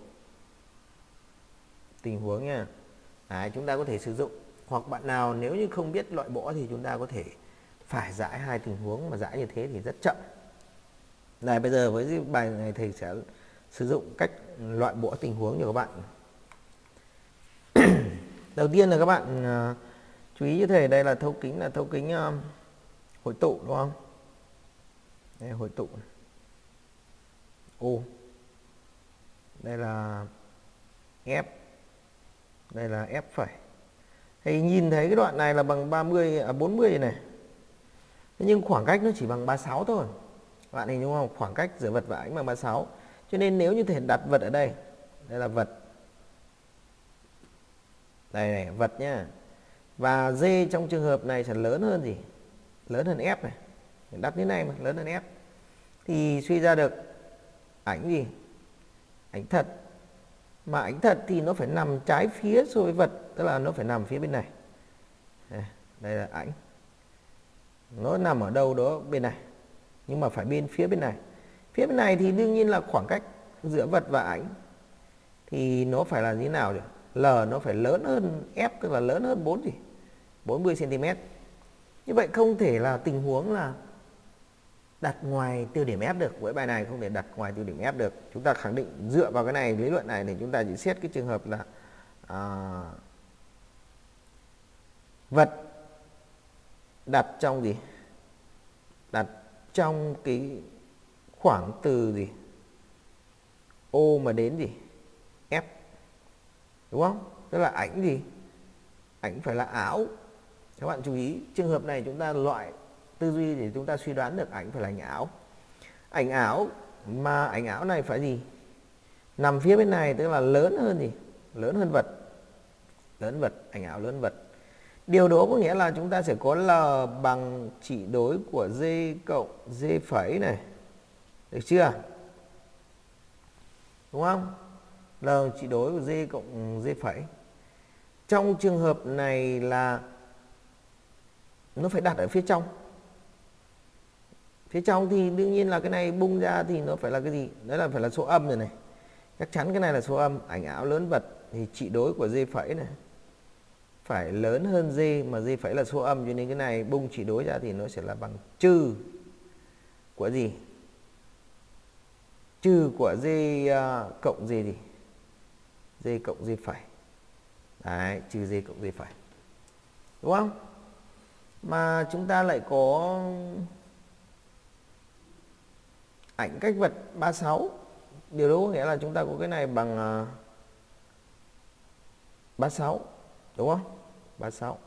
tình huống nha. Đấy, chúng ta có thể sử dụng, hoặc bạn nào nếu như không biết loại bỏ thì chúng ta có thể phải giải hai tình huống, mà giải như thế thì rất chậm. Này, bây giờ với bài này thầy sẽ sử dụng cách loại bỏ tình huống cho các bạn. Đầu tiên là các bạn uh, chú ý cho thầy, đây là thấu kính là thấu kính uh, hội tụ đúng không? Đây, hội tụ O. Đây là F. Đây là F phẩy. Thầy nhìn thấy cái đoạn này là bằng ba mươi à, bốn mươi này. Thế nhưng khoảng cách nó chỉ bằng ba mươi sáu thôi. Bạn hình dung không? Khoảng cách giữa vật và ảnh bằng ba mươi sáu. Cho nên nếu như thầy đặt vật ở đây, đây là vật. Đây này, vật nhá. Và D trong trường hợp này sẽ lớn hơn gì? Lớn hơn F này. Đặt như này mà, lớn hơn F. Thì suy ra được ảnh gì? Ảnh thật. Mà ảnh thật thì nó phải nằm trái phía so với vật, tức là nó phải nằm phía bên này. Đây là ảnh. Nó nằm ở đâu đó bên này, nhưng mà phải bên phía bên này. Phía bên này thì đương nhiên là khoảng cách giữa vật và ảnh thì nó phải là như thế nào nhỉ? L nó phải lớn hơn F, tức là lớn hơn bốn gì? bốn mươi xăng ti mét. Như vậy không thể là tình huống là đặt ngoài tiêu điểm F được. Với bài này không thể đặt ngoài tiêu điểm F được. Chúng ta khẳng định dựa vào cái này, lý luận này, thì chúng ta chỉ xét cái trường hợp là à, vật đặt trong gì? Đặt trong cái khoảng từ gì? O mà đến gì? F. Đúng không? Tức là ảnh gì? Ảnh phải là ảo. Các bạn chú ý, trường hợp này chúng ta loại tư duy để chúng ta suy đoán được ảnh phải là ảnh ảo. Ảnh ảo mà ảnh ảo này phải gì? Nằm phía bên này, tức là lớn hơn gì? Lớn hơn vật. Lớn vật, ảnh ảo lớn vật. Điều đó có nghĩa là chúng ta sẽ có L bằng chỉ đối của D cộng D phẩy này. Được chưa? Đúng không? L chỉ đối của D cộng D phẩy. Trong trường hợp này là nó phải đặt ở phía trong. Phía trong thì đương nhiên là cái này bung ra thì nó phải là cái gì? Đấy là phải là số âm rồi này. Chắc chắn cái này là số âm. Ảnh ảo lớn vật thì trị đối của D phẩy này phải lớn hơn D, mà D phẩy là số âm, cho nên cái này bung trị đối ra thì nó sẽ là bằng trừ của gì? Trừ của D uh, cộng D gì? D cộng D phẩy. Đấy, trừ D cộng D phẩy. Đúng không? Mà chúng ta lại có ảnh cách vật ba mươi sáu. Điều đó có nghĩa là chúng ta có cái này bằng uh, ba mươi sáu. Đúng không? ba mươi sáu.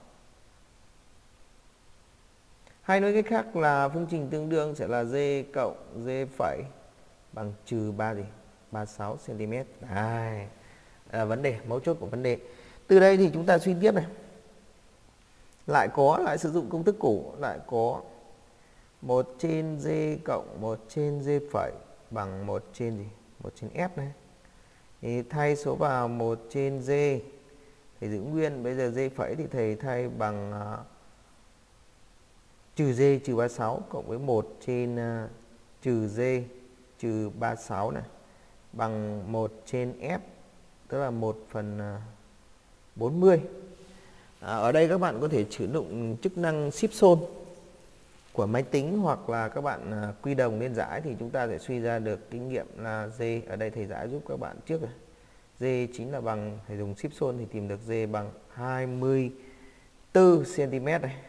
Hay nói cách khác là phương trình tương đương sẽ là D cộng D phẩy bằng trừ ba gì? ba mươi sáu xăng ti mét. Đây là vấn đề, mấu chốt của vấn đề. Từ đây thì chúng ta suy tiếp này. Lại có, lại sử dụng công thức cũ, lại có một trên D cộng một trên D phẩy bằng một trên gì? một trên F này. Thì thay số vào một trên D, thầy giữ nguyên. Bây giờ D phẩy thì thầy thay bằng uh, trừ D trừ ba mươi sáu cộng với một trên uh, trừ D trừ ba mươi sáu này bằng một trên F, tức là một phần bốn mươi. À, ở đây các bạn có thể sử dụng chức năng ship xôn của máy tính, hoặc là các bạn uh, quy đồng lên giải thì chúng ta sẽ suy ra được kinh nghiệm là D. Ở đây thầy giải giúp các bạn trước rồi. D chính là bằng, thầy dùng ship xôn thì tìm được D bằng hai mươi tư xăng ti mét này.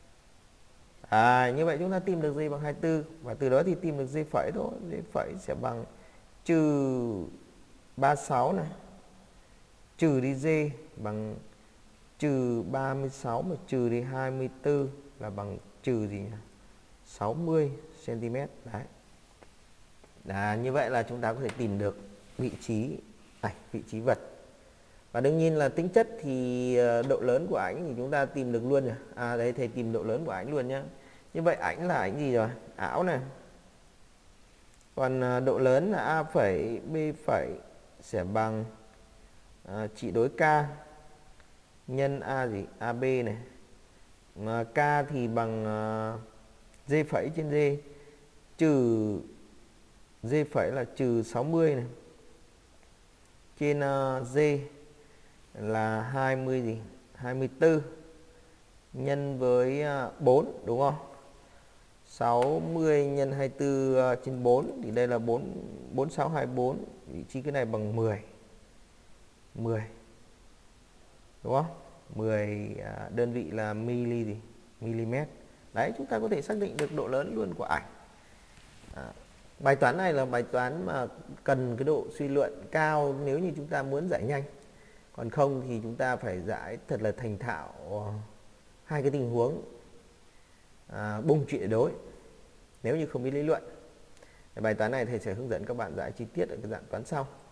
À, như vậy chúng ta tìm được D bằng hai mươi tư, và từ đó thì tìm được D phẩy thôi. D phẩy sẽ bằng trừ ba mươi sáu này, trừ đi D bằng trừ ba mươi sáu, mà trừ đi hai mươi tư là bằng trừ gì nhỉ? sáu mươi xăng ti mét. Đấy. Là như vậy là chúng ta có thể tìm được vị trí ảnh, vị trí vật. Và đương nhiên là tính chất thì độ lớn của ảnh thì chúng ta tìm được luôn rồi. À đấy, thầy tìm độ lớn của ảnh luôn nhá. Như vậy ảnh là ảnh gì rồi? Ảo này. Còn độ lớn là A phẩy B phẩy sẽ bằng à, trị đối K nhân A gì? a bê này. Mà K thì bằng uh, D phẩy trên D trừ D phẩy là trừ sáu mươi này. Trên uh, D là hai mươi gì? hai mươi tư nhân với uh, bốn, đúng không? sáu mươi nhân hai mươi tư uh, trên bốn thì đây là bốn, bốn sáu hai bốn. Vị trí cái này bằng mười. mười. Đúng không? mười uh, đơn vị là mili gì? mm. Đấy, chúng ta có thể xác định được độ lớn luôn của ảnh. À, bài toán này là bài toán mà cần cái độ suy luận cao nếu như chúng ta muốn giải nhanh. Còn không thì chúng ta phải giải thật là thành thạo hai cái tình huống à, bung trị đối nếu như không biết lý luận. Bài toán này thầy sẽ hướng dẫn các bạn giải chi tiết ở cái dạng toán sau.